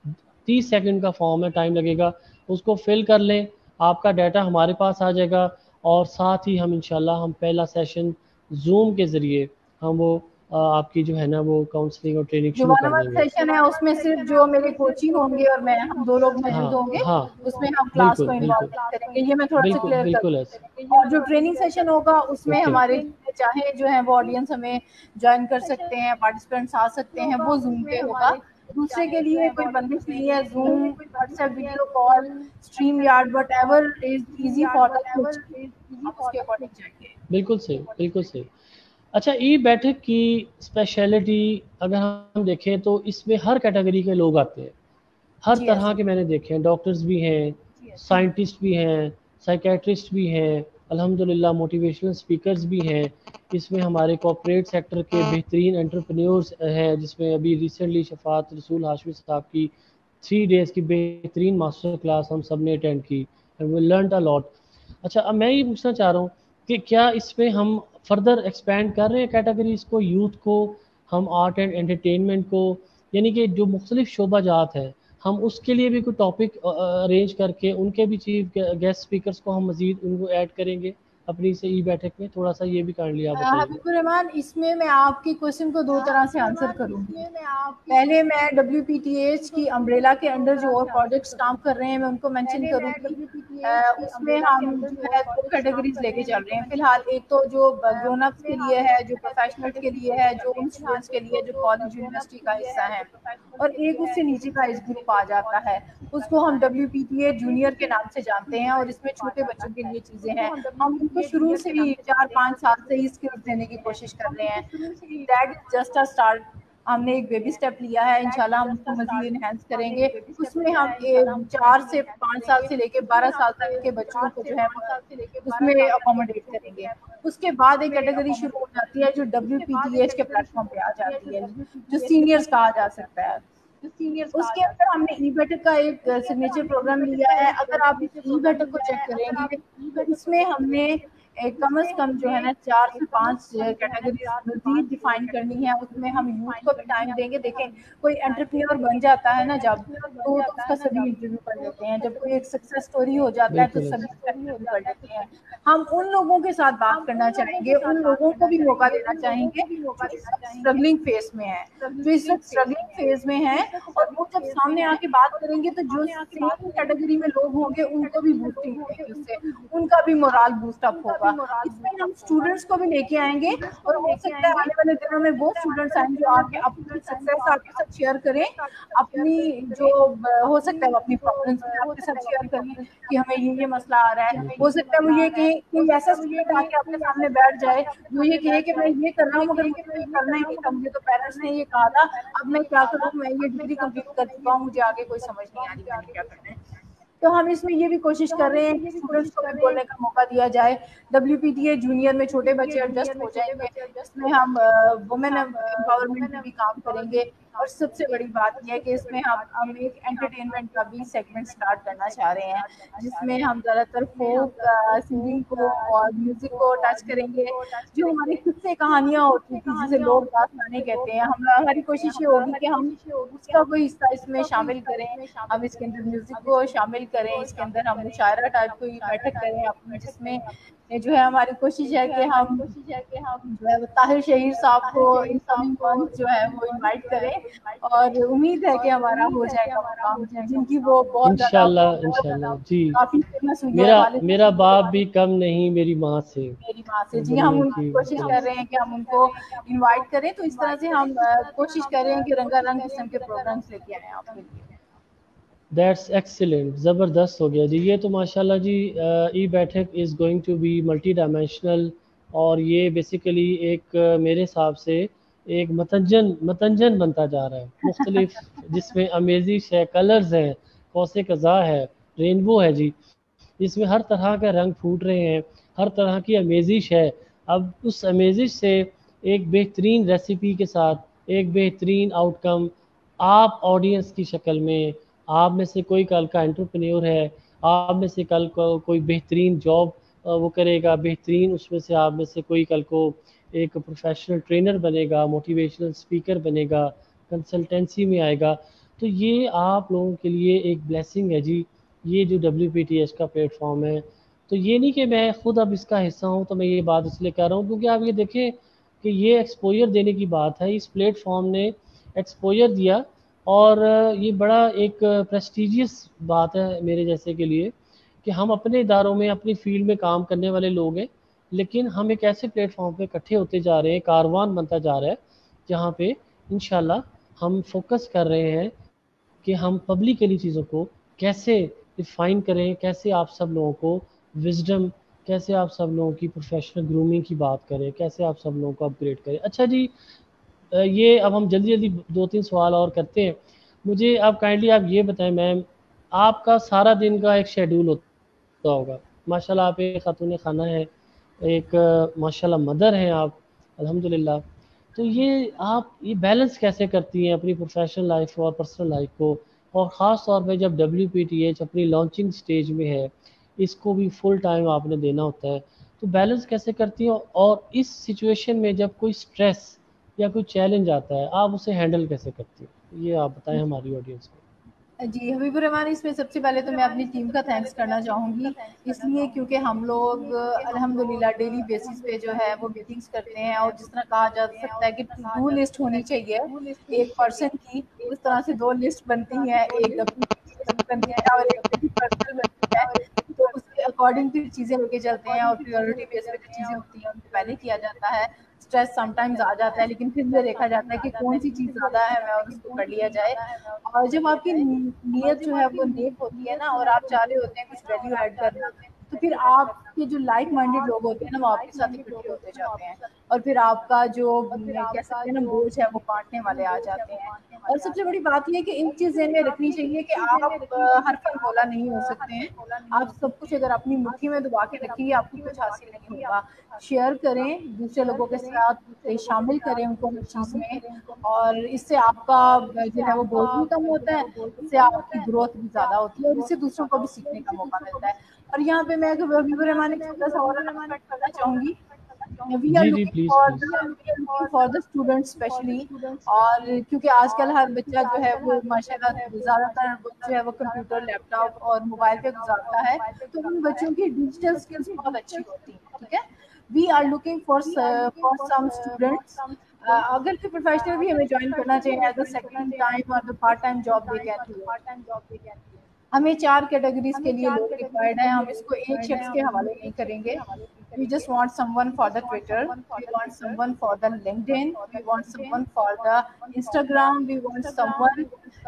30 सेकंड का फॉर्म है, टाइम लगेगा, उसको फिल कर लें, आपका डाटा हमारे पास आ जाएगा। और साथ ही हम इंशाल्लाह हम पहला सेशन जूम के ज़रिए हम वो आपकी जो है ना वो काउंसलिंग और ट्रेनिंग जो शुरू वन कर वन देंगे। सेशन है उसमें सिर्फ जो मेरे कोचिंग होंगे और मैं, हम दो लोग मौजूद हाँ, होंगे, हाँ, उसमें हम क्लास बिल्कुल, को बिल्कुल, इन्वॉल्व नहीं करेंगे, ये मैं थोड़ा सा बिल्कुल, क्लियर कर बिल्कुल ऐसे। दूं। और जो ट्रेनिंग सेशन होगा उसमें ओके। हमारे चाहे जो है वो ऑडियंस हमें ज्वाइन कर सकते हैं, पार्टिसिपेंट्स आ सकते हैं, वो जूम पे होगा। दूसरे के लिए कोई बंदिश नहीं है, Zoom, WhatsApp video call, StreamYard, whatever is easy for the coaching, आप उसके अकॉर्डिंग जाएंगे। बिल्कुल सही, बिल्कुल सही। अच्छा, ई बैठक की स्पेशलिटी अगर हम देखें तो इसमें हर कैटेगरी के लोग आते हैं, हर जी तरह ऐसे के मैंने देखे हैं, डॉक्टर्स भी हैं, साइंटिस्ट भी हैं, साइकेट्रिस्ट भी हैं, अल्हम्दुलिल्लाह मोटिवेशनल स्पीकर्स भी हैं। इसमें हमारे कॉर्पोरेट सेक्टर के बेहतरीन एंटरप्रेन्योर्स हैं, जिसमें अभी रिसेंटली शफात रसूल हाशमी साहब की 3 डेज़ की बेहतरीन मास्टर क्लास हम सब ने अटेंड की, and we learned a lot. अच्छा, अब मैं ये पूछना चाह रहा हूँ कि क्या इसमें हम फर्दर एक्सपेंड कर रहे हैं कैटेगरीज को, यूथ को, हम आर्ट एंड एंटरटेनमेंट को, यानी कि जो मुख्तलिफ शोबाजात हैं, हम उसके लिए भी कोई टॉपिक अरेंज करके उनके भी चीफ गेस्ट स्पीकर्स को हम मज़ीद उनको ऐड करेंगे अपनी से ई बैठक में? थोड़ा सा ये भी काइंडली आप बताइएगा। हबीबुर रहमान, इसमें मैं आपकी क्वेश्चन को दो तरह से आंसर करूंगी। पहले मैं WPTH की अम्ब्रेला के अंडर जो और प्रोजेक्ट्स काम कर रहे हैं मैं उनको मेंशन करूंगी। उसमें हम जो है दो कैटेगरीज लेके चल रहे हैं फिलहाल। एक तो जो ग्रोन अप्स के लिए है, जो प्रोफेशनल्स के लिए है, जो उन स्टूडेंट्स के लिए जो कॉलेज यूनिवर्सिटी का हिस्सा है, और एक उससे नीचे का एज ग्रुप आ जाता है, उसको हम WPTA जूनियर के नाम से जानते हैं, और इसमें छोटे बच्चों के लिए चीजें हैं। हम उनको शुरू से ही 4-5 साल से ही स्किल्स देने की कोशिश कर रहे हैं। That is just a start. हमने एक बेबी स्टेप लिया है, इंशाल्लाह हम उसको मज़ीद एनहांस करेंगे। उसमें हम 4 से 5 साल से लेके 12 साल तक के बच्चों को जो है उसमें अकोमोडेट करेंगे। उसके बाद एक कैटेगरी शुरू हो जाती है जो WPTH के प्लेटफ़ॉर्म पे आ जाती है, जो सीनियर्स कहा जा सकता है। उसके अंदर हमने ई-बैठक का एक सिग्नेचर प्रोग्राम लिया है। अगर आप इस ई-बैठक को चेक करेंगे तो इसमें हमने कम से कम जो है ना 4 से 5 कैटेगरीज़ मज़ीद डिफाइन करनी है। उसमें हम यूथ को भी टाइम देंगे। देखें, कोई एंटरप्रेन्योर बन जाता है ना जब, तो उसका सभी इंटरव्यू कर लेते हैं। जब कोई एक सक्सेस स्टोरी हो जाता है तो बिल्कुल सभी उसका इंटरव्यू कर लेते हैं। हम उन लोगों के साथ बात करना चाहेंगे, उन लोगों को भी मौका देना चाहेंगे जो इस वक़्त स्ट्रगलिंग फेज़ में हैं, जो इस वक़्त स्ट्रगलिंग फेज़ में हैं, और वो जब सामने आके बात करेंगे तो जो सेम कैटेगरी में लोग होंगे उनको भी बूस्टिंग मिलेगी उससे, उनका भी मोराल बूस्ट अप होगा। इसमें हम स्टूडेंट्स को भी लेके आएँगे और हो सकता है आने वाले दिनों में वो स्टूडेंट्स आएँ जो आके अपनी सक्सेस आपके साथ शेयर करें, अपनी जो हो सकता है वो अपनी प्रॉब्लम्स भी आपके साथ शेयर करें कि हमें ये मसला आ रहा है। हो सकता है वो ये कहे, कोई ऐसा स्टूडेंट आके आपके सामने बैठ जाए, वो ये कहे कि मैं ये कर रहा हूँ मगर मुझे तो ये करना ही नहीं था, मुझे तो पेरेंट्स ने ये कहा था, अब मैं क्या करूँ, मैं ये डिग्री कंप्लीट कर चुका हूँ, मुझे आगे कोई समझ नहीं आ रही मैंने क्या करना है। तो हम इसमें ये भी कोशिश कर रहे हैं कि स्टूडेंट्स को भी बोलने का मौका दिया जाए। WPTA जूनियर में छोटे बच्चे एडजस्ट हो जाएँगे, इसमें हम वुमेन एम्पावरमेंट पे भी काम करेंगे, और सबसे बड़ी बात ये है कि इसमें हम एक एंटरटेनमेंट का भी सेगमेंट स्टार्ट करना चाह रहे हैं, जिसमें हम ज़्यादातर फोक सिंगिंग को और म्यूज़िक को टच करेंगे। जो हमारी किस्से कहानियाँ होती थी जिसे लोग दास्तानें कहते हैं, हमारी कोशिश ये होगी कि हम उसका कोई हिस्सा इसमें शामिल करें। हम इसके अंदर म्यूज़िक को शामिल करें, इसके अंदर हम मुशायरा टाइप कोई बैठक करें अपनी, जिसमें जो है हमारी कोशिश है कि हम जो है वो ताहिर शहीर साहब को इनकमिंग मंथ जो है वो इनवाइट करें, और उम्मीद है कि हमारा हो जाएगा वो काम, जिनकी वो बहुत ज़्यादा इंशाल्लाह जी। काफ़ी फेमस हुई है मेरा वालिद मेरा बाप भी कम नहीं मेरी माँ से। मेरी माँ से। जी, हम दुनिया उनकी की कोशिश कर रहे हैं कि हम उनको इनवाइट करें, तो इस तरह से हम कोशिश कर रहे हैं कि रंगारंग किस्म के प्रोग्राम्स लेके आएँ आपके लिए। दैट्स एक्सीलेंट, ज़बरदस्त हो गया जी। ये तो माशाल्लाह जी, ई बैठक is going to be multidimensional, और ये बेसिकली एक मेरे हिसाब से एक मतंजन मतंजन बनता जा रहा है, मुख्तलिफ जिसमें अमेजिश है, कलर्स हैं, कौसे कज़ा है, रेनबो है जी, इसमें हर तरह का रंग फूट रहे हैं, हर तरह की अमेजिश है। अब उस अमेजिश से एक बेहतरीन रेसिपी के साथ एक बेहतरीन आउटकम आप ऑडियंस की शक्ल में, आप में से कोई कल का एंटरप्रेन्योर है, आप में से कल को कोई बेहतरीन जॉब वो करेगा, बेहतरीन उसमें से आप में से कोई कल को एक प्रोफेशनल ट्रेनर बनेगा, मोटिवेशनल स्पीकर बनेगा, कंसल्टेंसी में आएगा। तो ये आप लोगों के लिए एक ब्लेसिंग है जी, ये जो WPTH का प्लेटफॉर्म है। तो ये नहीं कि मैं खुद अब इसका हिस्सा हूँ तो मैं ये बात इसलिए कह रहा हूँ क्योंकि आप ये देखें कि ये एक्सपोजर देने की बात है, इस प्लेटफॉर्म ने एक्सपोजर दिया, और ये बड़ा एक प्रेस्टिजियस बात है मेरे जैसे के लिए कि हम अपने इदारों में अपनी फील्ड में काम करने वाले लोग हैं, लेकिन हम एक ऐसे प्लेटफॉर्म पे इकट्ठे होते जा रहे हैं, कारवान बनता जा रहा है, जहाँ पे इंशाल्लाह हम फोकस कर रहे हैं कि हम पब्लिकली चीज़ों को कैसे डिफ़ाइन करें, कैसे आप सब लोगों को विज़डम, कैसे आप सब लोगों की प्रोफेशनल ग्रूमिंग की बात करें, कैसे आप सब लोगों को अपग्रेड करें। अच्छा जी, ये अब हम जल्दी जल्दी 2-3 सवाल और करते हैं। मुझे आप काइंडली आप ये बताएं मैम, आपका सारा दिन का एक शेड्यूल होता होगा। माशाल्लाह आप एक खातून खाना है, एक माशाल्लाह मदर हैं आप, अल्हम्दुलिल्लाह। तो ये आप ये बैलेंस कैसे करती हैं अपनी प्रोफेशनल लाइफ और पर्सनल लाइफ को, और ख़ास तौर पे जब WPTH अपनी लॉन्चिंग स्टेज में है, इसको भी फुल टाइम आपने देना होता है, तो बैलेंस कैसे करती हैं? और इस सिचुएशन में जब कोई स्ट्रेस या कोई चैलेंज आता है, आप उसे हैंडल कैसे करती हैं? ये आप बताएं हमारी ऑडियंस को। जी, हबीबुर रहमान, इसमें सबसे पहले तो मैं अपनी टीम का थैंक्स करना चाहूँगी, इसलिए क्योंकि हम लोग अल्हम्दुलिल्लाह डेली बेसिस पे जो है वो मीटिंग्स करते हैं, और जिस तरह कहा जा सकता है कि टू डू लिस्ट होनी चाहिए एक पर्सन की, उस तरह से 2 लिस्ट बनती हैं, एक WPTH की बनती है और एक मेरी पर्सनल बनती है। तो उसके अकॉर्डिंग फिर चीज़ें लेके चलते हैं, और प्रायोरिटी बेस पे जो चीज़ें होती हैं उनको पहले किया जाता है। स्ट्रेस समटाइम्स आ जाता है, लेकिन फिर ये देखा जाता है कि कौन-सी चीज़ ज़्यादा अहम है और उसको कर लिया जाए। और जब आपकी नीयत जो है वो नेक होती है ना, और आप चाह रहे होते हैं कुछ वैल्यू ऐड करना, तो फिर आपके जो लाइक माइंडेड लोग होते हैं ना, वो आपके साथ इकट्ठे होते जाते हैं, और फिर आपका जो कह सकते हैं ना बोझ है वो बांटने वाले आ जाते हैं। और सबसे बड़ी बात ये है कि एक चीज़ ध्यान में रखनी चाहिए कि आप हर फल गोला नहीं हो सकते हैं। आप सब कुछ अगर अपनी मुट्ठी में दबा के रखेंगे, आपको कुछ हासिल नहीं होगा। शेयर करें, दूसरे लोगों के साथ शामिल करें उनको हर चीज़ में, और इससे आपका जो है वो बोझ भी कम होता है, इससे आपकी ग्रोथ भी ज़्यादा होती है, और इससे दूसरों को भी सीखने का मौका मिलता है। और यहाँ पे मैं हबीबुर रहमान एक छोटा सा और अनाउंसमेंट करना चाहूँगी। वी आर जी जी, looking please for please. The students specially, और क्योंकि आजकल हर बच्चा जो है वो माशाल्लाह ज़्यादातर वक्त जो है वो कंप्यूटर, लैपटॉप और मोबाइल पे गुजारता है, तो उन बच्चों की डिजिटल स्किल्स बहुत अच्छी होती हैं, ठीक है। We are looking for some students, अगर कोई प्रोफेशनल भी हमें ज्वाइन करना चाहिए एज अ सेकंड टाइम और the part time job they can do it. हमें 4 कैटेगरीज़ के लिए लोग रिक्वायर्ड हैं, हम इसको एक शख्स के हवाले नहीं करेंगे। We just want someone for the Twitter, we want someone for the LinkedIn, we want someone for the Instagram, we want someone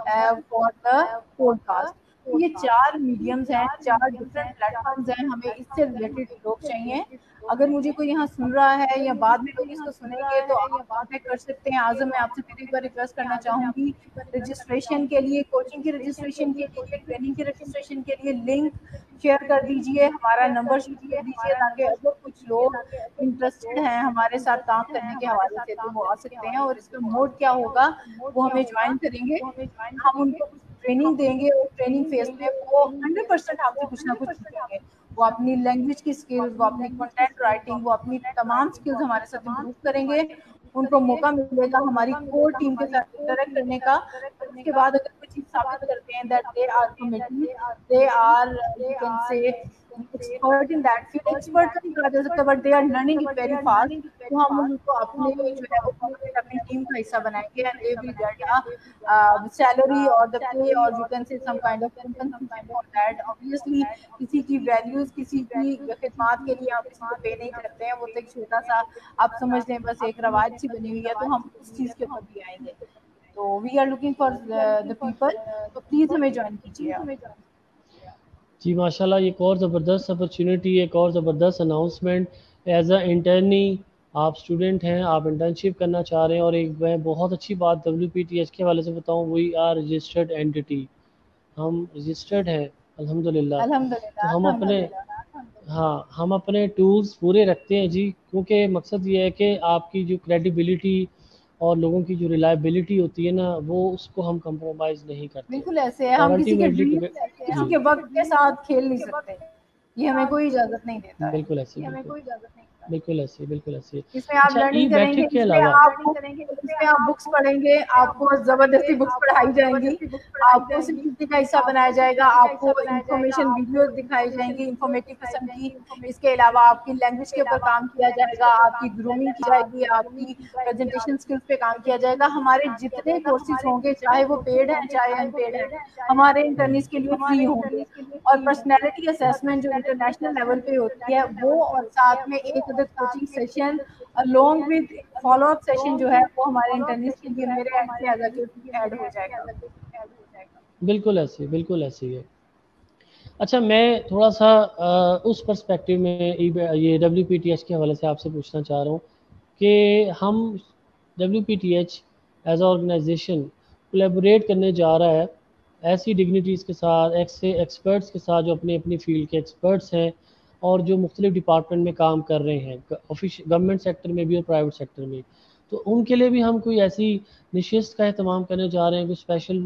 for the podcast। तो ये 4 मीडियम्स हैं, 4 डिफरेंट प्लेटफ़ॉर्म्स हैं, हमें इससे रिलेटेड लोग चाहिए। अगर मुझे कोई यहाँ सुन रहा है या बाद में लोग इसको सुनेंगे तो आप कॉन्टैक्ट कर सकते हैं। आज़म, मैं आपसे फिर एक बार रिक्वेस्ट करना चाहूँगी, रजिस्ट्रेशन के लिए, कोचिंग की रजिस्ट्रेशन के लिए, ट्रेनिंग की रजिस्ट्रेशन के लिए लिंक शेयर कर दीजिए, हमारा नंबर शेयर कर दीजिए, ताकि अगर कुछ लोग इंटरेस्टेड हैं हमारे साथ काम करने के हवाले से तो वो आ सकते हैं, और इसका मोड क्या होगा वो हमें ज्वाइन करेंगे, हम उनको ट्रेनिंग देंगे, और ट्रेनिंग फेज में वो 100% आपसे कुछ ना कुछ सीखेंगे। वो अपनी लैंग्वेज की स्किल्स, वो अपनी कंटेंट राइटिंग, वो अपनी तमाम स्किल्स हमारे साथ इम्प्रूव करेंगे। उनको मौका मिलेगा हमारी कोर टीम के साथ इंटरेक्ट करने का, और उसके बाद अगर कोई चीज़ साबित करते हैं that they are committed, they are you can say expert in that field, expert तो नहीं कहा जा सकता but they are learning it very fast, तो हम उनको अपने जो है वो अपनी टीम का हिस्सा बनाएंगे, and they will get a salary और द पे, और you can say some kind of compensation for that. Obviously किसी की वैल्यूज, किसी की खिदमत के लिए हम किसी को पे नहीं करते हैं, वो तो एक छोटा सा आप समझ लें बस एक रवाज सी बनी हुई है, तो हम उस चीज़ के ऊपर भी आएंगे। तो we are looking for the people, तो प्लीज़ हमें ज्वाइन कीजिए आप। जी माशाल्लाह, एक और ज़बरदस्त अपॉर्चुनिटी, एक और ज़बरदस्त अनाउंसमेंट। एज़ अ इंटर्नी आप स्टूडेंट हैं, आप इंटर्नशिप करना चाह रहे हैं, और एक मैं बहुत अच्छी बात WPTH के हवाले से बताऊं, वी आर रजिस्टर्ड एंटिटी, हम रजिस्टर्ड हैं अल्हम्दुलिल्लाह। तो अल्हम्दुलिल्लाह, हम अपने, अल्हम्दुलिल्लाह। हाँ, हम अपने टूल्स पूरे रखते हैं जी, क्योंकि मकसद ये है कि आपकी जो क्रेडिबिलिटी और लोगों की जो रिलायबिलिटी होती है ना, वो उसको हम कंप्रोमाइज़ नहीं करते। बिल्कुल ऐसे है, और हम किसी के अल्टीमेटली ड्रीम, किसी जी, के वक़्त के साथ खेल नहीं सकते। ये हमें कोई इजाज़त नहीं देता है। बिल्कुल ऐसे, बिल्कुल बिल्कुल ऐसे, बिल्कुल ऐसे। इसमें आप अच्छा, ई लर्निंग करेंगे, बैठक के अलावा इसमें आप बुक्स पढ़ेंगे, आपको ज़बरदस्ती बुक्स पढ़ाई जाएँगी, आपको सिक्योरिटी का हिस्सा बनाया जाएगा, आपको इन्फॉर्मेशन वीडियोज़ दिखाई जाएँगी इन्फॉर्मेटिव किस्म की। इसके अलावा आपकी लैंग्वेज के ऊपर काम किया जाएगा, आपकी ग्रूमिंग की जाएगी, आपकी प्रेज़ेंटेशन स्किल्स पे काम किया जाएगा। हमारे जितने कोर्सेज़ होंगे, चाहे वो पेड हैं, चाहे अनपेड हैं, हमारे इंटर्नीज़ के लिए फ्री होंगे। और पर्सनैलिटी असेसमेंट जो इंटरनेशनल लेवल पे होती है वो, और साथ में एक अदद coaching session along with follow up session जो है वो हमारे इंटर्निस के लिए मेरे एंड से एज ऐड हो जाएगा। बिल्कुल ऐसे, बिल्कुल ऐसे ही है। अच्छा, मैं थोड़ा सा उस पर्सपेक्टिव में ये WPTH के हवाले से आपसे पूछना चाह रहा हूँ कि हम WPTH as a organization collaborate करने जा रहा है ऐसी डिग्निटीज़ के साथ, ऐसे एक्सपर्ट्स के साथ जो अपनी अपनी फील्ड के एक्सपर्ट्स हैं, और जो मुख्तलिफ डिपार्टमेंट में काम कर रहे हैं, गवर्नमेंट सेक्टर में भी और प्राइवेट सेक्टर में। तो उनके लिए भी हम कोई ऐसी नशिस्त का अहतमाम करने जा रहे हैं, कोई स्पेशल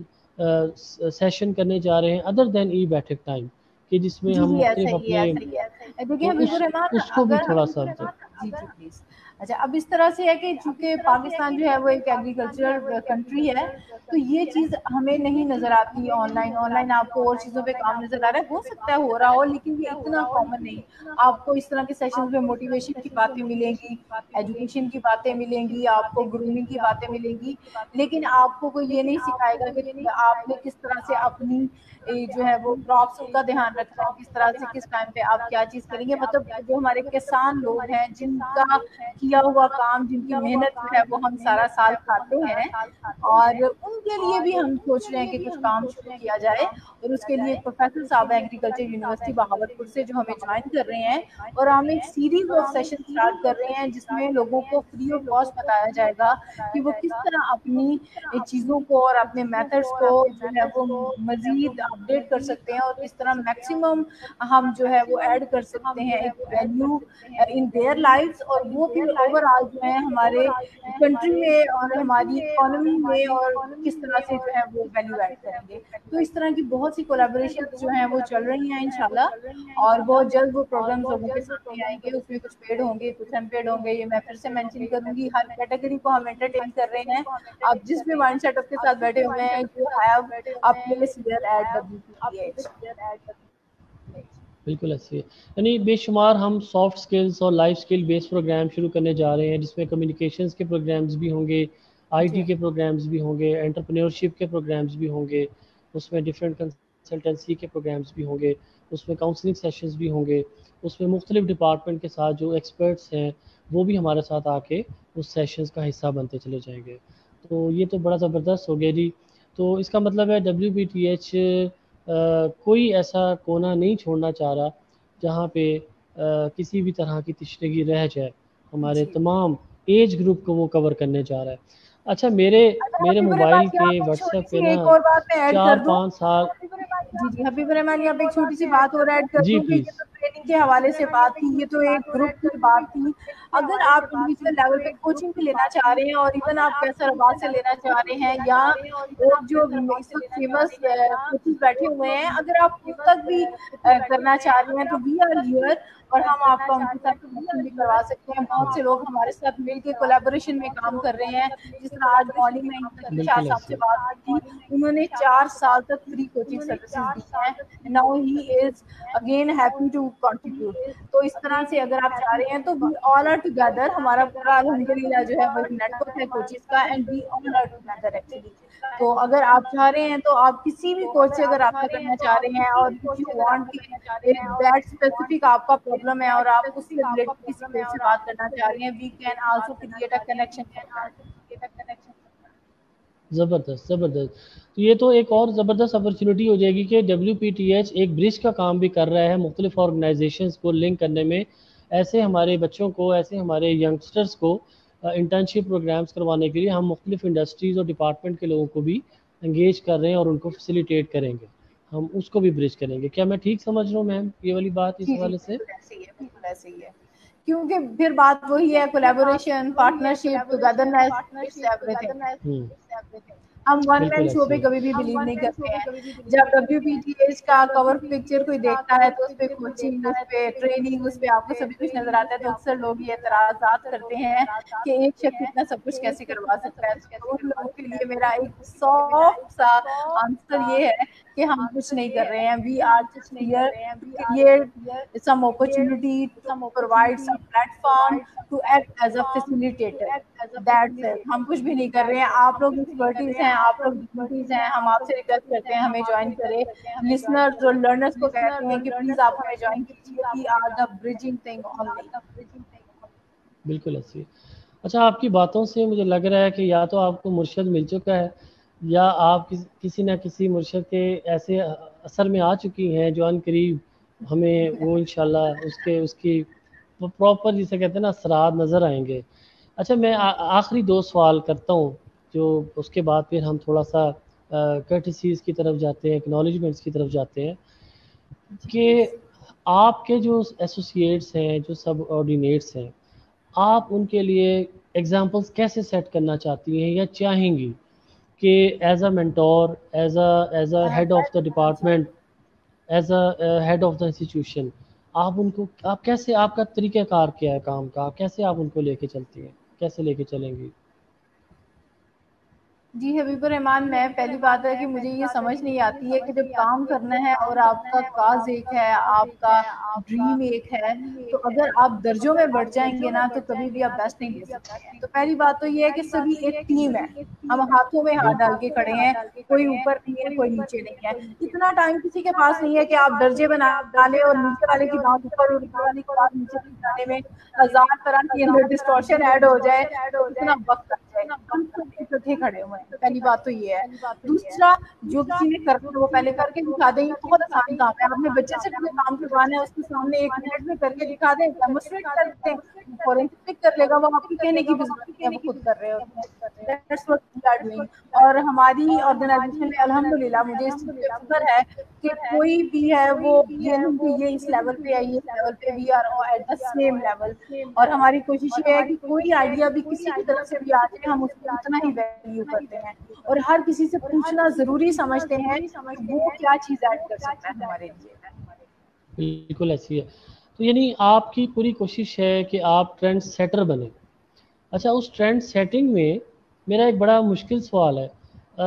सेशन करने जा रहे हैं अदर देन ई बैठक टाइम, कि जिसमें जी, हम जी, ऐसा मुख्तलिफ ही है, अपने, ऐसा ही है। देखिए तो हबीबुर रहमान, उसको भी अगर थोड़ा सा जी, जी, प्लीज़। अच्छा, अब इस तरह से है कि चूँकि पाकिस्तान जो है वो एक एग्रीकल्चरल कंट्री है, तो ये चीज़ हमें नहीं नज़र आती ऑनलाइन। ऑनलाइन आपको और चीज़ों पे काम नज़र आ रहा है, हो सकता है हो रहा हो, लेकिन ये इतना कॉमन नहीं। आपको इस तरह के सेशंस में मोटिवेशन की बातें मिलेंगी, एजुकेशन की बातें मिलेंगी, आपको ग्रूमिंग की बातें मिलेंगी, लेकिन आपको कोई ये नहीं सिखाएगा कि आपने किस तरह से अपनी जो है वो क्रॉप्स का ध्यान रखना है, किस तरह से किस टाइम पे आप क्या चीज़ करेंगे। मतलब जो हमारे किसान लोग हैं जिनका किया हुआ काम, जिनकी मेहनत जो है वो हम सारा साल खाते हैं, और उनके लिए भी हम सोच रहे हैं कि कुछ काम शुरू किया जाए। और उसके लिए प्रोफेसर साहब एग्रीकल्चर यूनिवर्सिटी बहावलपुर से जो हमें ज्वाइन कर रहे हैं, और हम एक सीरीज ऑफ सेशन स्टार्ट कर रहे हैं जिसमें लोगों को फ्री ऑफ कॉस्ट बताया जाएगा कि वो किस तरह अपनी चीज़ों को और अपने मेथड्स को जो है वो मजीद अपडेट कर सकते हैं, और किस तरह मैक्सिमम हम जो है वो ऐड कर सकते हैं एक वैल्यू इन देयर लाइफ्स, और वो फिर ओवरऑल जो है हमारे कंट्री में और हमारी इकोनॉमी में और किस तरह से जो है वो वैल्यू ऐड करेंगे। तो इस तरह की बहुत सी कोलैबोरेशन जो हैं वो चल रही हैं इंशाल्लाह, और बहुत जल्द वो प्रोग्राम्स लोगों के सामने आएंगे। उसमें कुछ पेड होंगे, कुछ अनपेड होंगे, ये मैं फिर से मेंशन करूंगी। हर कैटेगरी को हम एंटरटेन कर रहे हैं। आप जिस भी माइंड सेटअप के साथ बैठे हुए हैं, you have a place here at WPTH। बिल्कुल ऐसी है। यानी बेशुमार हम सॉफ्ट स्किल्स और लाइफ स्किल बेस्ड प्रोग्राम शुरू करने जा रहे हैं, जिसमें कम्युनिकेशंस के प्रोग्राम्स भी होंगे, आईटी के प्रोग्राम्स भी होंगे, एंटरप्रेन्योरशिप के प्रोग्राम्स भी होंगे, उसमें डिफरेंट कंसल्टेंसी के प्रोग्राम्स भी होंगे, उसमें काउंसलिंग सेशंस भी होंगे, उसमें मुख्तलिफ डिपार्टमेंट के साथ जो एक्सपर्ट्स हैं वो भी हमारे साथ आके उस सेशंस का हिस्सा बनते चले जाएंगे। तो ये तो बड़ा ज़बरदस्त हो गया जी। तो इसका मतलब है WPTH कोई ऐसा कोना नहीं छोड़ना चाह रहा जहाँ पे किसी भी तरह की तशरीगी रह जाए। हमारे तमाम एज ग्रुप को वो कवर करने जा रहा है। अच्छा, मेरे मेरे मोबाइल के व्हाट्सएप पे ना एक और बात मैं ऐड कर दूं। 4-5 साल। जी जी, हबीब रहमान, यहाँ पे एक छोटी सी बात और ऐड कर जी दूं कि ये प्लीज़। तो ट्रेनिंग के हवाले से बात थी, ये तो एक ग्रुप की बात थी। अगर आप इंडिविजुअल लेवल पे कोचिंग भी लेना चाह रहे हैं, और इवन आप कैसरबाद से लेना चाह रहे हैं, या और जो इस वक्त फेमस कोचेस बैठे हुए हैं, अगर आप खुद तक भी करना चाह रहे हैं, तो वी आर हियर, और हम आपका उनके साथ कनेक्शन भी करवा सकते हैं। बहुत से लोग हमारे साथ मिलकर कोलैबोरेशन में काम कर रहे हैं। जिस तरह आज मॉर्निंग में इंतज़ार शाह बिल्कुल साहब से ऐसे। बात हुई थी, उन्होंने 4 साल तक फ्री कोचिंग सर्विसेज दी हैं। Now he is again happy to contribute. तो इस तरह से अगर आप चाह रहे हैं, तो वी ऑल आर टुगेदर, हमारा पूरा अल्हम्दुलिल्लाह जो है वो एक नेटवर्क है कोचेस का, and we all are together actually. तो अगर आप चाह रहे हैं, तो आप किसी भी कोच से अगर रब्ता करना चाह रहे हैं, और इफ यू वांट कि दैट स्पेसिफिक आपका प्रॉब्लम है और आप उससे रिलेटेड किसी कोच से बात करना चाह रहे हैं, we can also create a connection for that. ज़बरदस्त ज़बरदस्त। तो ये तो एक और ज़बरदस्त अपॉर्चुनिटी हो जाएगी कि WPTH एक ब्रिज का काम भी कर रहा है मुख्तलिफ ऑर्गेनाइजेशंस को लिंक करने में। ऐसे हमारे बच्चों को, ऐसे हमारे यंगस्टर्स को इंटर्नशिप प्रोग्राम्स करवाने के लिए हम मुख्तलिफ इंडस्ट्रीज़ और डिपार्टमेंट के लोगों को भी इंगेज कर रहे हैं और उनको फैसिलिटेट करेंगे। हम उसको भी ब्रिज करेंगे। क्या मैं ठीक समझ रहा हूँ मैम ये वाली बात इस जी जी, हवाले से? बिल्कुल ऐसे ही है, बिल्कुल ऐसे ही है। क्योंकि फिर बात वही है, collaboration, partnership, togetherness, it's everything. Hmm, हम वन मैन बिल्कुल शो ऐसी पे है। कभी भी बिलीव नहीं करते हैं। जब WPTH का कवर पिक्चर कोई देखता है, तो उस पे कोचिंग, उस पे ट्रेनिंग, उस पे आपको सभी कुछ नजर आता है, तो अक्सर लोग ये एतराजात करते हैं कि एक शख्स इतना सब कुछ कैसे करवा सकता है। तो उन लोगों के लिए मेरा एक सॉफ्ट सा आंसर ये है कि हम कुछ नहीं कर रहे हैं। We are just here to create some opportunity, to provide some platform, to act as a facilitator. That's it. हम कुछ भी नहीं कर रहे हैं। आप लोग एक्सपर्टीज हैं, आप लोग डिग्निटीज हैं। हम आपसे रिक्वेस्ट करते हैं, हमें ज्वाइन करें। लिसनर्स और लर्नर्स को कहते हैं कि प्लीज आप हमें ज्वाइन कीजिए। We are the bridging thing only. बिल्कुल ऐसी है। अच्छा, आपकी बातों से मुझे लग रहा है कि या तो आपको मुर्शद मिल चुका है, या आप किसी न किसी मुर्शद के ऐसे असर में आ चुकी हैं जो अन करीब हमें वो इंशाल्लाह उसके उसकी प्रॉपर जिसे कहते हैं ना असरात नज़र आएंगे। अच्छा, मैं आखिरी 2 सवाल करता हूँ, जो उसके बाद फिर हम थोड़ा सा कर्टसीज़ की तरफ जाते हैं, एक्नॉलेजमेंट्स की तरफ जाते हैं कि आपके जो एसोसिएट्स हैं, जो सब ऑर्डिनेट्स हैं, आप उनके लिए एग्जांपल्स कैसे सेट करना चाहती हैं या चाहेंगी कि as a mentor, as a head of the department, as a head of the institution, आप उनको, आप कैसे, आपका तरीक़ाकार क्या है काम का, आप कैसे आप उनको लेके चलती हैं, कैसे लेके चलेंगी? जी हबीबुर रहमान, मैं पहली बात है कि मुझे ये समझ नहीं आती है कि जब काम करना है और आपका काज एक है, आपका ड्रीम एक है, तो अगर आप दर्जों में बढ़ जाएंगे ना तो कभी भी आप बेस्ट नहीं दे सकते हैं। तो पहली बात तो ये है कि सभी एक टीम है, हम हाथों में हाथ डाल के खड़े हैं, कोई ऊपर नहीं है कोई नीचे नहीं है। इतना टाइम किसी के पास नहीं है कि आप दर्जे बना ले और नीचे वाले की बात ऊपर और ऊपर वाले की बात नीचे जाने में हजार तरह की अंदर डिस्टॉर्शन ऐड हो जाए, तो इतना वक्त लग जाए। हम सब इकट्ठे खड़े हुए हैं, पहली बात तो ये है। दूसरा, जो किसी ने करना है वो पहले करके दिखा दें, ये बहुत आसान काम है। आपने बच्चे से कोई काम करवाना है, उसके सामने 1 मिनट में करके दिखा दें, डेमोन्स्ट्रेट कर दें, फौरन क्लिक कर लेगा, वो आपके कहने की भी जरूरत नहीं है, वो खुद कर रहे होते हैं। That's what we are doing. और हमारी ऑर्गेनाइजेशन में अल्हम्दुलिल्लाह मुझे इस चीज़ पे फ़ख्र है कि कोई भी है वो ये नहीं कि ये इस लेवल पे है, ये इस लेवल पे, we are all at the same level. और हमारी कोशिश ये है कि कोई आइडिया भी किसी की तरफ से भी आ जाए, हम उसको उतना ही वैल्यू करते हैं और हर किसी से पूछना ज़रूरी समझते हैं कि वो क्या चीज़ ऐड कर सकता है हमारे लिए। बिल्कुल ऐसी है। तो यानी आपकी पूरी कोशिश है कि आप ट्रेंड सेटर बने। अच्छा, उस ट्रेंड सेटिंग में मेरा एक बड़ा मुश्किल सवाल है।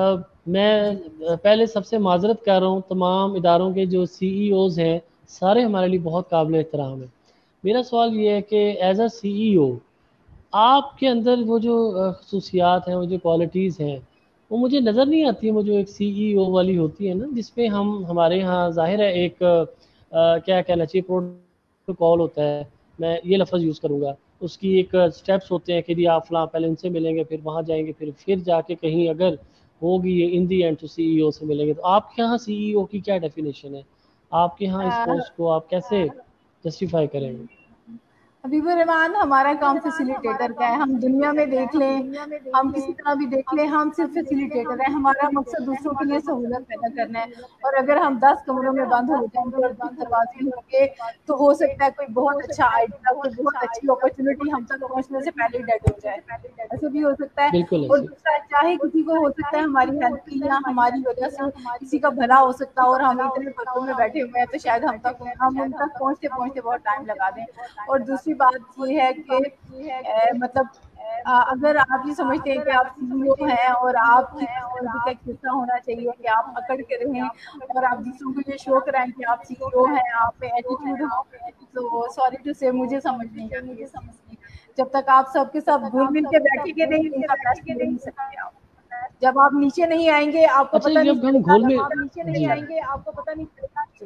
मैं पहले सबसे माजरत कर रहा हूँ, तमाम इदारों के जो सीईओज़ हैं सारे हमारे लिए बहुत काबिल एहतराम है। मेरा सवाल ये है कि एज अ सीईओ आपके अंदर वो जो खसूसियात हैं, वो जो क्वालिटीज़ हैं, वो मुझे नज़र नहीं आती है। वो जो एक सीईओ वाली होती है ना, जिसपे हम हमारे यहाँ ज़ाहिर है एक क्या कहना चाहिए, प्रोटोकॉल होता है, मैं ये लफ्ज़ यूज़ करूँगा। उसकी एक स्टेप्स होते हैं कि जी आप फ़लाँ पहले उनसे मिलेंगे, फिर वहाँ जाएंगे, फिर जाके कहीं अगर होगी ये इन दी एंड तो सीईओ से मिलेंगे। तो आपके यहाँ सीईओ की क्या डेफिनेशन है? आपके यहाँ इस पोस्ट को आप कैसे जस्टिफाई करेंगे? हबीबुर रहमान, हमारा काम फैसिलिटेटर का है। हम दुनिया में देख लें, हम किसी तरह भी देख लें, हम सिर्फ फैसिलिटेटर हैं। हमारा मकसद दूसरों के लिए सहूलत पैदा करना है। और अगर हम 10 कमरों में बंद हो जाएंगे और 10 दरवाजे होंगे, तो हो सकता है कोई बहुत अच्छा आइडिया, कोई बहुत अच्छी अपॉर्चुनिटी हम तक पहुंचने से पहले ही डेड हो जाए। ऐसा भी हो सकता है। बिल्कुल और ऐसे। दूसरा, चाहे किसी को हो सकता है हमारी हेल्प की या हमारी वजह से किसी का भला हो सकता है और हम इतने पर्दों में बैठे हुए हैं, तो शायद हम उन तक पहुंचते पहुंचते बहुत टाइम लगा दें। और दूसरी बात ये है कि मतलब अगर आप ये समझते हैं कि आप सीईओ हैं और आपकी पर्सनैलिटी का एक हिस्सा होना चाहिए कि आप अकड़ के रहें और आप दूसरों को ये शो कराएं कि आप सीईओ हैं, आप में एटीट्यूड हो, तो सॉरी टू से मुझे समझ नहीं आती है चीज़। जब तक आप सबके सब घुल मिल के बैठेंगे नहीं, उनका बेस्ट ले नहीं सकते आप। जब आप नीचे नहीं आएंगे, आपको अच्छा, पता नहीं जब हम चलेगा घोल में कि जी, करना है।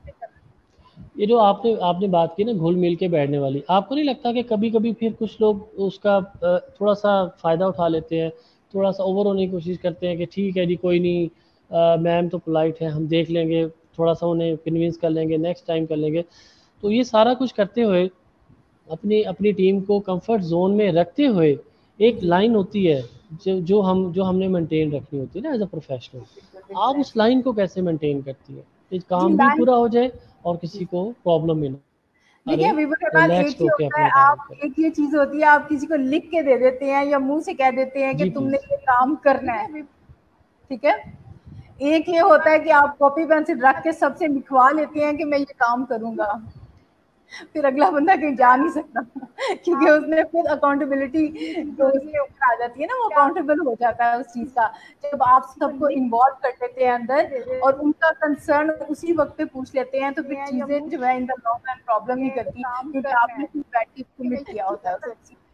ये जो आपने आपने बात की ना घुल मिल के बैठने वाली, आपको नहीं लगता कि कभी कभी फिर कुछ लोग उसका थोड़ा सा फ़ायदा उठा लेते हैं, थोड़ा सा ओवर होने की कोशिश करते हैं कि ठीक है जी कोई नहीं, मैम तो पोलाइट है, हम देख लेंगे, थोड़ा सा उन्हें कन्विंस कर लेंगे, नेक्स्ट टाइम कर लेंगे। तो ये सारा कुछ करते हुए अपनी अपनी टीम को कंफर्ट जोन में रखते हुए एक जी, लाइन होती है जो हमने मेंटेन रखनी होती है ना एज अ प्रोफेशनल। बिल्कुल, बिल्कुल आप उस ऐसे। लाइन को कैसे मेंटेन करती है कि जी, काम भी लाइन। पूरा हो जाए और जी। किसी को प्रॉब्लम भी ना देखिए रहे, हबीबुर रहमान, एक रिलैक्स्ड ही होके होता है, अपना काम आप करें। एक ये चीज़ होती है, आप किसी को लिख के दे देते हैं या मुँह से कह देते हैं कि जी तुमने प्लीज़। ये काम करना है, ठीक है? एक ये होता है कि आप कॉपी पेंसिल रख के सबसे लिखवा लेते हैं कि मैं ये काम करूँगा। फिर अगला बंदा कहीं जा नहीं सकता क्योंकि उसने खुद अकाउंटेबिलिटी जो उसके ऊपर आ जाती है ना, वो अकाउंटेबल हो जाता है उस चीज़ का। जब आप सबको इन्वॉल्व कर लेते हैं अंदर और उनका कंसर्न उसी वक़्त पे पूछ लेते हैं, तो फिर चीज़ें जो है in the long run problem नहीं करती क्योंकि आपने खुद बैठ के कमिट किया होता है उस चीज़।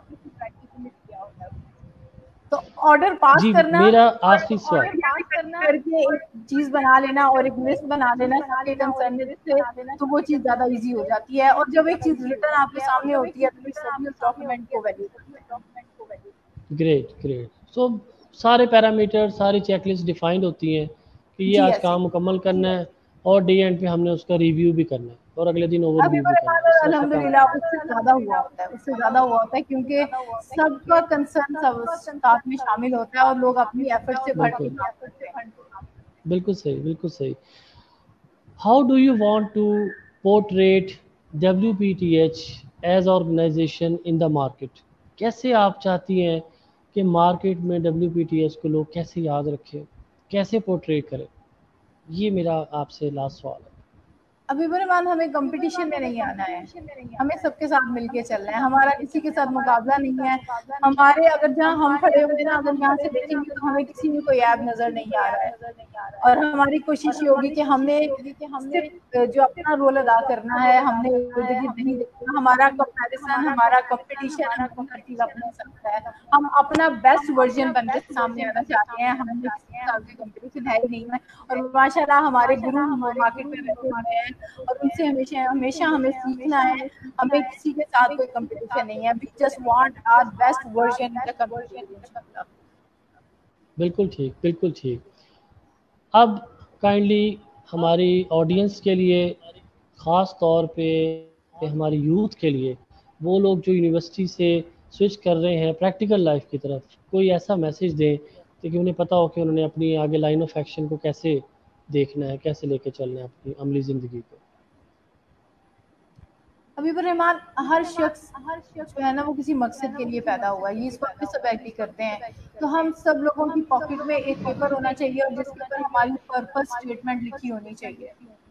तो ऑर्डर पास जी, करना मेरा और आखिरी सवाल। चीज़ें इकट्ठी करके एक चीज़ बना लेना और एक लिस्ट बना लेना सबके कंसर्न से, तो वो चीज़ ज़्यादा ईज़ी हो जाती है। और जब एक चीज़ रिटन आपके सामने होती है, तो फिर सभी उस डॉक्यूमेंट को वैल्यू करते हैं। Great, great. सो सारे पैरामीटर, सारी चेकलिस्ट डिफाइंड होती हैं कि ये जी, आज ऐसे काम ही। मुकम्मल करना है और डे एंड पे हमने उसका रिव्यू भी करना है और अगले दिन अभी ओवरव्यू भी मेरे करना है, पास इस तरह से काम अल्हम्दुलिल्लाह करना है। उससे ज़्यादा हुआ होता है, उससे ज़्यादा हुआ होता है क्योंकि सबका कंसर्न सब साथ में शामिल होता है और लोग अपनी एफर्ट से बढ़ के बिल्कुल, काम करते हैं। बिल्कुल सही, बिल्कुल सही। How do you want to portrait WPTH as organization in the market? कैसे आप चाहती हैं कि मार्केट में WPTH को लोग कैसे याद रखें, कैसे पोर्ट्रेट करें? ये मेरा आपसे लास्ट सवाल है। अभी बुरमान हमें कंपटीशन में नहीं आना है, हमें सबके साथ मिलके चलना है, हमारा किसी के साथ मुकाबला नहीं है। हमारे अगर जहाँ हम खड़े होंगे ना, अगर यहाँ से देखेंगे तो हमें किसी में कोई ऐब नजर नहीं आ रहा है। और हमारी कोशिश ये होगी कि हमने सिर्फ जो अपना रोल अदा करना है, हमने इर्द गिर्द नहीं देखना, हमारा कंपैरिजन, हमारा कंपटीशन हर चीज अपने साथ है। हम अपना बेस्ट वर्जन बन के सामने आना चाहते हैं, हमें किसी के साथ कोई कंपटीशन है ही नहीं है। और माशाल्लाह हमारे गुरु मार्केट में बैठे हुए हैं और उनसे हमेशा हमेशा हमें सीखना है। हमें किसी के साथ कोई कंपटीशन नहीं है, we just want our best version in the community इंशाल्लाह। बिल्कुल ठीक, बिल्कुल ठीक। अब काइंडली हमारी ऑडियंस के लिए, ख़ास तौर पे हमारी यूथ के लिए, वो लोग जो यूनिवर्सिटी से स्विच कर रहे हैं प्रैक्टिकल लाइफ की तरफ, कोई ऐसा मैसेज दें ताकि उन्हें पता हो कि उन्होंने अपनी आगे लाइन ऑफ एक्शन को कैसे देखना है, कैसे लेके चलना है अपनी अमली ज़िंदगी को। हबीबुर रहमान, हर शख्स जो है ना वो किसी मकसद के लिए पैदा हुआ है, ये इस बात पे सब एग्री करते हैं। तो हम सब लोगों की पॉकेट में एक पेपर होना चाहिए और जिसके ऊपर हमारी पर्पस स्टेटमेंट लिखी होनी चाहिए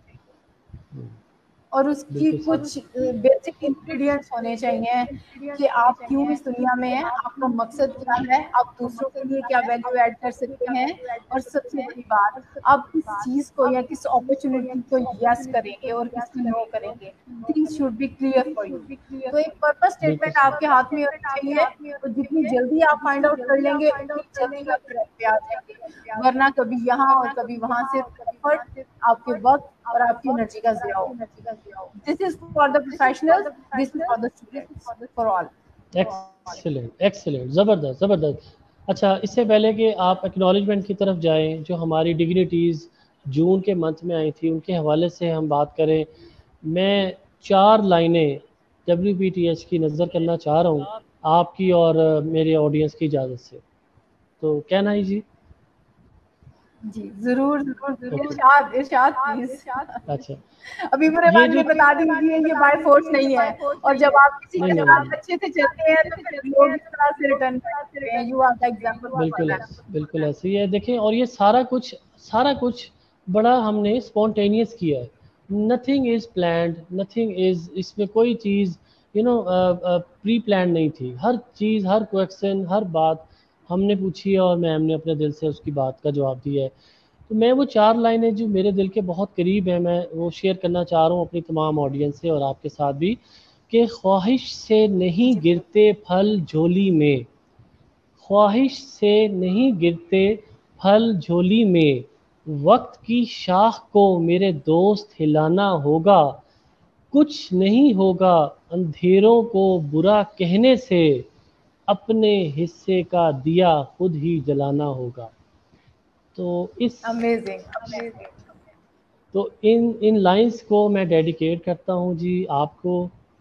और उसकी बिल्कुल सही। कुछ बेसिक इंग्रेडिएंट्स होने चाहिए कि आप क्यों इस दुनिया में हैं, आपका मकसद क्या है, आप दूसरों के लिए क्या वैल्यू ऐड कर सकते हैं और सबसे बड़ी बात, आप किस चीज़ को या किस अपॉर्चुनिटी को यस करेंगे और किसको नो करेंगे। Things should be clear for you. तो एक पर्पस बिल्कुल स्टेटमेंट आपके हाथ में होनी चाहिए, तो जितनी जल्दी आप फाइंड आउट कर लेंगे उतनी जल्दी आप ट्रैक पे आ जाएंगे, वरना कभी यहाँ और कभी वहां से एफर्ट, आपके वक्त और आपकी एनर्जी का ज़िया होगा। This is for the professionals, this is for the students, for all. Excellent, excellent, ज़बरदस्त, ज़बरदस्त। अच्छा, इससे पहले कि आप एक्नॉलेजमेंट की तरफ जाएं, जो हमारी डिग्निटीज़ जून के मंथ में आई थी उनके हवाले से हम बात करें, मैं 4 लाइनें WPTH की नज़र करना चाह रहा हूँ आपकी और मेरे ऑडियंस की इजाज़त से। तो कहना ही जी। जी जरूर जरूर ओके। Irshad Irshad please. अच्छा, अभी मेरे ये बारे जो में बता दीजिए, ये बाय फोर्स नहीं है। और जब आप किसी नहीं के नहीं साथ नहीं, अच्छे से चलते हैं तो फिर लोग इस तरह से रिटर्न करते हैं। You are the example for बिल्कुल दैट। ऐसे, बिल्कुल ऐसे ही है। देखें, और ये सारा कुछ बड़ा हमने स्पॉन्टेनियस किया है। Nothing is planned, nothing is, इसमें कोई चीज़ प्री प्लान नहीं थी। हर चीज़, हर क्वेश्चन, हर बात हमने पूछी है और मैम ने अपने दिल से उसकी बात का जवाब दिया है। तो मैं वो 4 लाइनें जो मेरे दिल के बहुत करीब हैं, मैं वो शेयर करना चाह रहा हूँ अपनी तमाम ऑडियंस से और आपके साथ भी, कि ख्वाहिश से नहीं जी गिरते फल झोली में, ख्वाहिश से नहीं गिरते फल झोली में, वक्त की शाख को मेरे दोस्त हिलाना होगा, कुछ नहीं होगा अंधेरों को बुरा कहने से, अपने हिस्से का दिया खुद ही जलाना होगा। तो इस अमेजिंग अमेजिंग। तो इन लाइंस को मैं डेडिकेट करता हूँ जी आपको,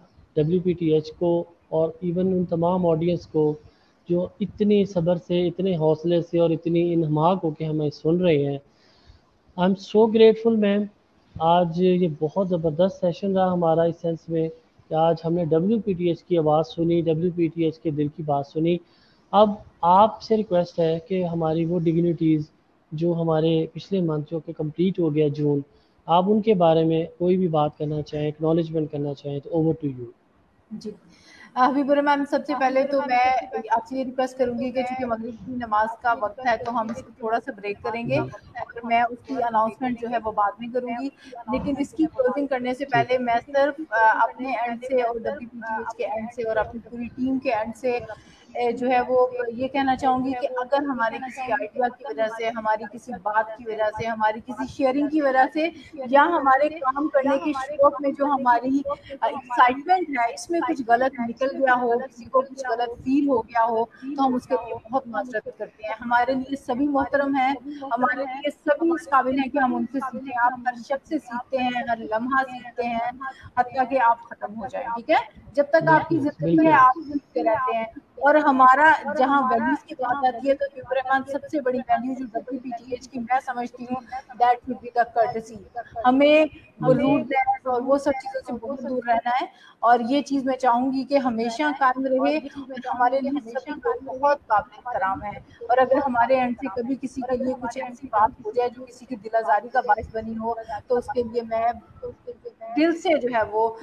WPTH को, और इवन उन तमाम ऑडियंस को जो इतनी सब्र से, इतने हौसले से और इतनी इन्हमाक होकर हमें सुन रहे हैं। I am so grateful ma'am. आज ये बहुत ज़बरदस्त सेशन रहा हमारा इस सेंस में कि आज हमने WPTH की आवाज़ सुनी, WPTH के दिल की बात सुनी। अब आपसे रिक्वेस्ट है कि हमारी वो डिग्निटीज़ जो हमारे पिछले मंथ जो कि कंप्लीट हो गया जून, आप उनके बारे में कोई भी बात करना चाहें, एक्नॉलेजमेंट करना चाहें, तो ओवर टू यू। जी हबीबुर मैम, सबसे पहले तो मैं आपसे ये रिक्वेस्ट करूंगी कि चूंकि मगरिब की नमाज का वक्त है तो हम इसको थोड़ा सा ब्रेक करेंगे जी और मैं उसकी अनाउंसमेंट जो है वो बाद में करूंगी। लेकिन इसकी क्लोजिंग करने से ठीक। पहले मैं सिर्फ अपने एंड से और WPTH के एंड से और अपनी पूरी टीम के एंड से जो है वो ये कहना चाहूंगी कि अगर हमारे किसी आइडिया की वजह से, हमारी किसी बात की वजह से, हमारी किसी शेयरिंग की वजह से या हमारे काम करने के शौक में जो हमारी एक्साइटमेंट है इसमें कुछ गलत निकल गया हो, किसी को कुछ गलत फील हो गया हो, तो हम उसके लिए बहुत माजरत करते हैं। हमारे लिए सभी मोहतरम हैं, हमारे लिए सभी इस काबिल हैं कि हम उनसे सीखें। आप हर शख्स से सीखते हैं, हर लम्हा सीखते हैं, हत्ता कि आप खत्म हो जाएं। ठीक है, जब तक आपकी बिल्कुल जिंदगी है बिल्कुल। आप सीखते रहते हैं। और हमारा जहाँ वैल्यूज की बात आती है तो रहमान सबसे बड़ी वैल्यू जो WPTH की मैं समझती हूँ, that should be the courtesy. हमें वो रूडनेस और वो सब चीज़ों से बहुत दूर रहना है और ये चीज़ मैं चाहूंगी कि हमेशा कायम रहे। और हमारे लिए सभी लोग बहुत काबिल एहतराम है और अगर हमारे एंड से कभी किसी के लिए कुछ ऐसी बात हो जाए जो किसी की दिल आज़ारी का बायस बनी हो तो उसके लिए मैं दिल से जो है वो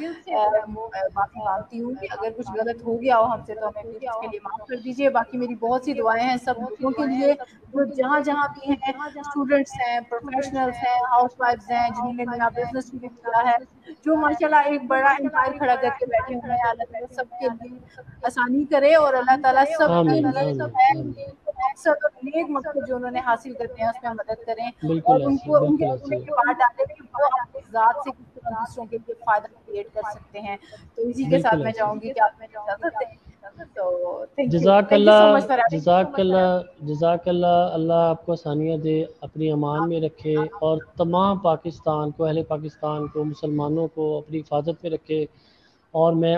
माफी मांगती हूँ कि अगर कुछ गलत हो गया हो हमसे तो हमें प्लीज इसके लिए माफ कर दीजिए। बाकी मेरी बहुत सी दुआएं हैं सब लोगों के लिए जो जहाँ जहाँ भी हैं, स्टूडेंट्स हैं, प्रोफेशनल्स हैं, हाउसवाइफ्स हैं, जिन्होंने नया बिजनेस शुरू किया है, जो माशाल्लाह एक बड़ा एम्पायर खड़ा करके बैठे हुए हैं, अल्लाह ताला सबके लिए आसानी करे और अल्लाह ताला सबके आमीन लिए जो आमीन है आमीन। मकसद और नेक मकसद जो उन्होंने हासिल करते हैं उसमें मदद करें बिल्कुल और ऐसे, उनको उनके बिल्कुल दिल में ऐसे। ये बात डालें कि वो अपनी ज़ात से किस तरह दूसरों के लिए फ़ायदा क्रिएट कर सकते हैं। तो इसी के बिल्कुल साथ मैं ऐसे। चाहूँगी कि आप मुझे इजाज़त दें। तो थैंक यू जज़ाकल्ला, सो मच फॉर हैविंग जज़ाकल्ला, जज़ाकल्ला। अल्लाह आपको आसानियाँ दे, अपनी अमान में रखे और तमाम पाकिस्तान को, अहले पाकिस्तान को, मुसलमानों को अपनी हिफाजत में रखे। और मैं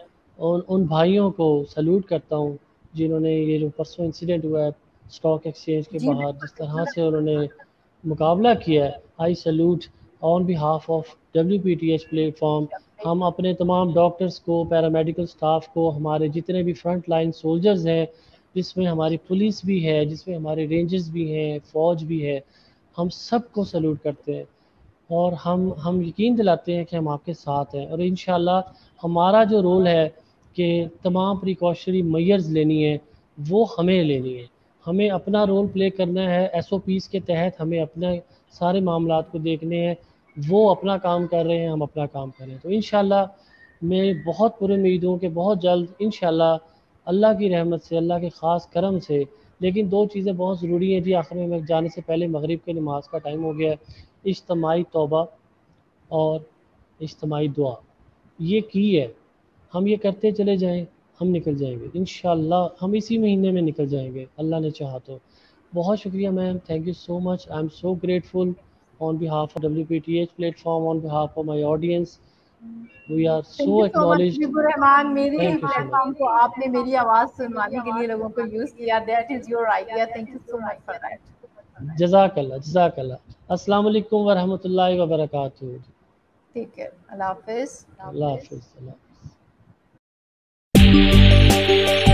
उन भाइयों को सैल्यूट करता हूँ जिन्होंने ये जो परसों इंसिडेंट हुआ है स्टॉक एक्सचेंज के जी बाहर, बिल्कुल जिस तरह से उन्होंने मुकाबला किया है, I salute on behalf of WPTH platform. हम अपने तमाम डॉक्टर्स को, पैरामेडिकल स्टाफ को, हमारे जितने भी फ्रंट लाइन सोल्जर्स हैं, जिसमें हमारी पुलिस भी है, जिसमें हमारे रेंजर्स भी हैं, फ़ौज भी है, हम सबको सैल्यूट करते हैं। और हम यकीन दिलाते हैं कि हम आपके साथ हैं और इंशाल्लाह हमारा जो रोल है कि तमाम प्रिकॉशनरी मेजर्स लेनी है वो हमें लेनी है। हमें अपना रोल प्ले करना है, SOPs के तहत हमें अपने सारे मामलात को देखने हैं। वो अपना काम कर रहे हैं, हम अपना काम कर रहे हैं। तो इंशाल्लाह मैं बहुत पुरुम्मीद हूँ कि बहुत जल्द इंशाल्लाह अल्लाह की रहमत से, अल्लाह के ख़ास करम से। लेकिन दो चीज़ें बहुत ज़रूरी हैं जी, आखिर में मैं जाने से पहले, मगरिब की नमाज़ का टाइम हो गया है। इज्तमाई तौबा और इज्तमाई दुआ, ये की है। हम ये करते चले जाएं, हम निकल जाएंगे इंशाल्लाह। हम इसी महीने में निकल जाएंगे अल्लाह ने चाहा तो। बहुत शुक्रिया ma'am, thank you so much. I am so grateful on behalf of WPTH platform, on behalf of my audience. We are thank you so so much acknowledged. Habibur Rahman. मेरे थैंक यू सो प्लेटफॉर्म को आपने मेरी आवाज़ सुनवाने के लिए लोगों को use किया। That is your idea. Thank you so much for that. Much. जज़ाकल्लाह, जज़ाकल्लाह। अस्सलाम वालेकुम व रहमतुल्लाहि व बरकातुहू। ठीक है, अल्लाह हाफ़िज़। अल्लाह हाफ़िज़।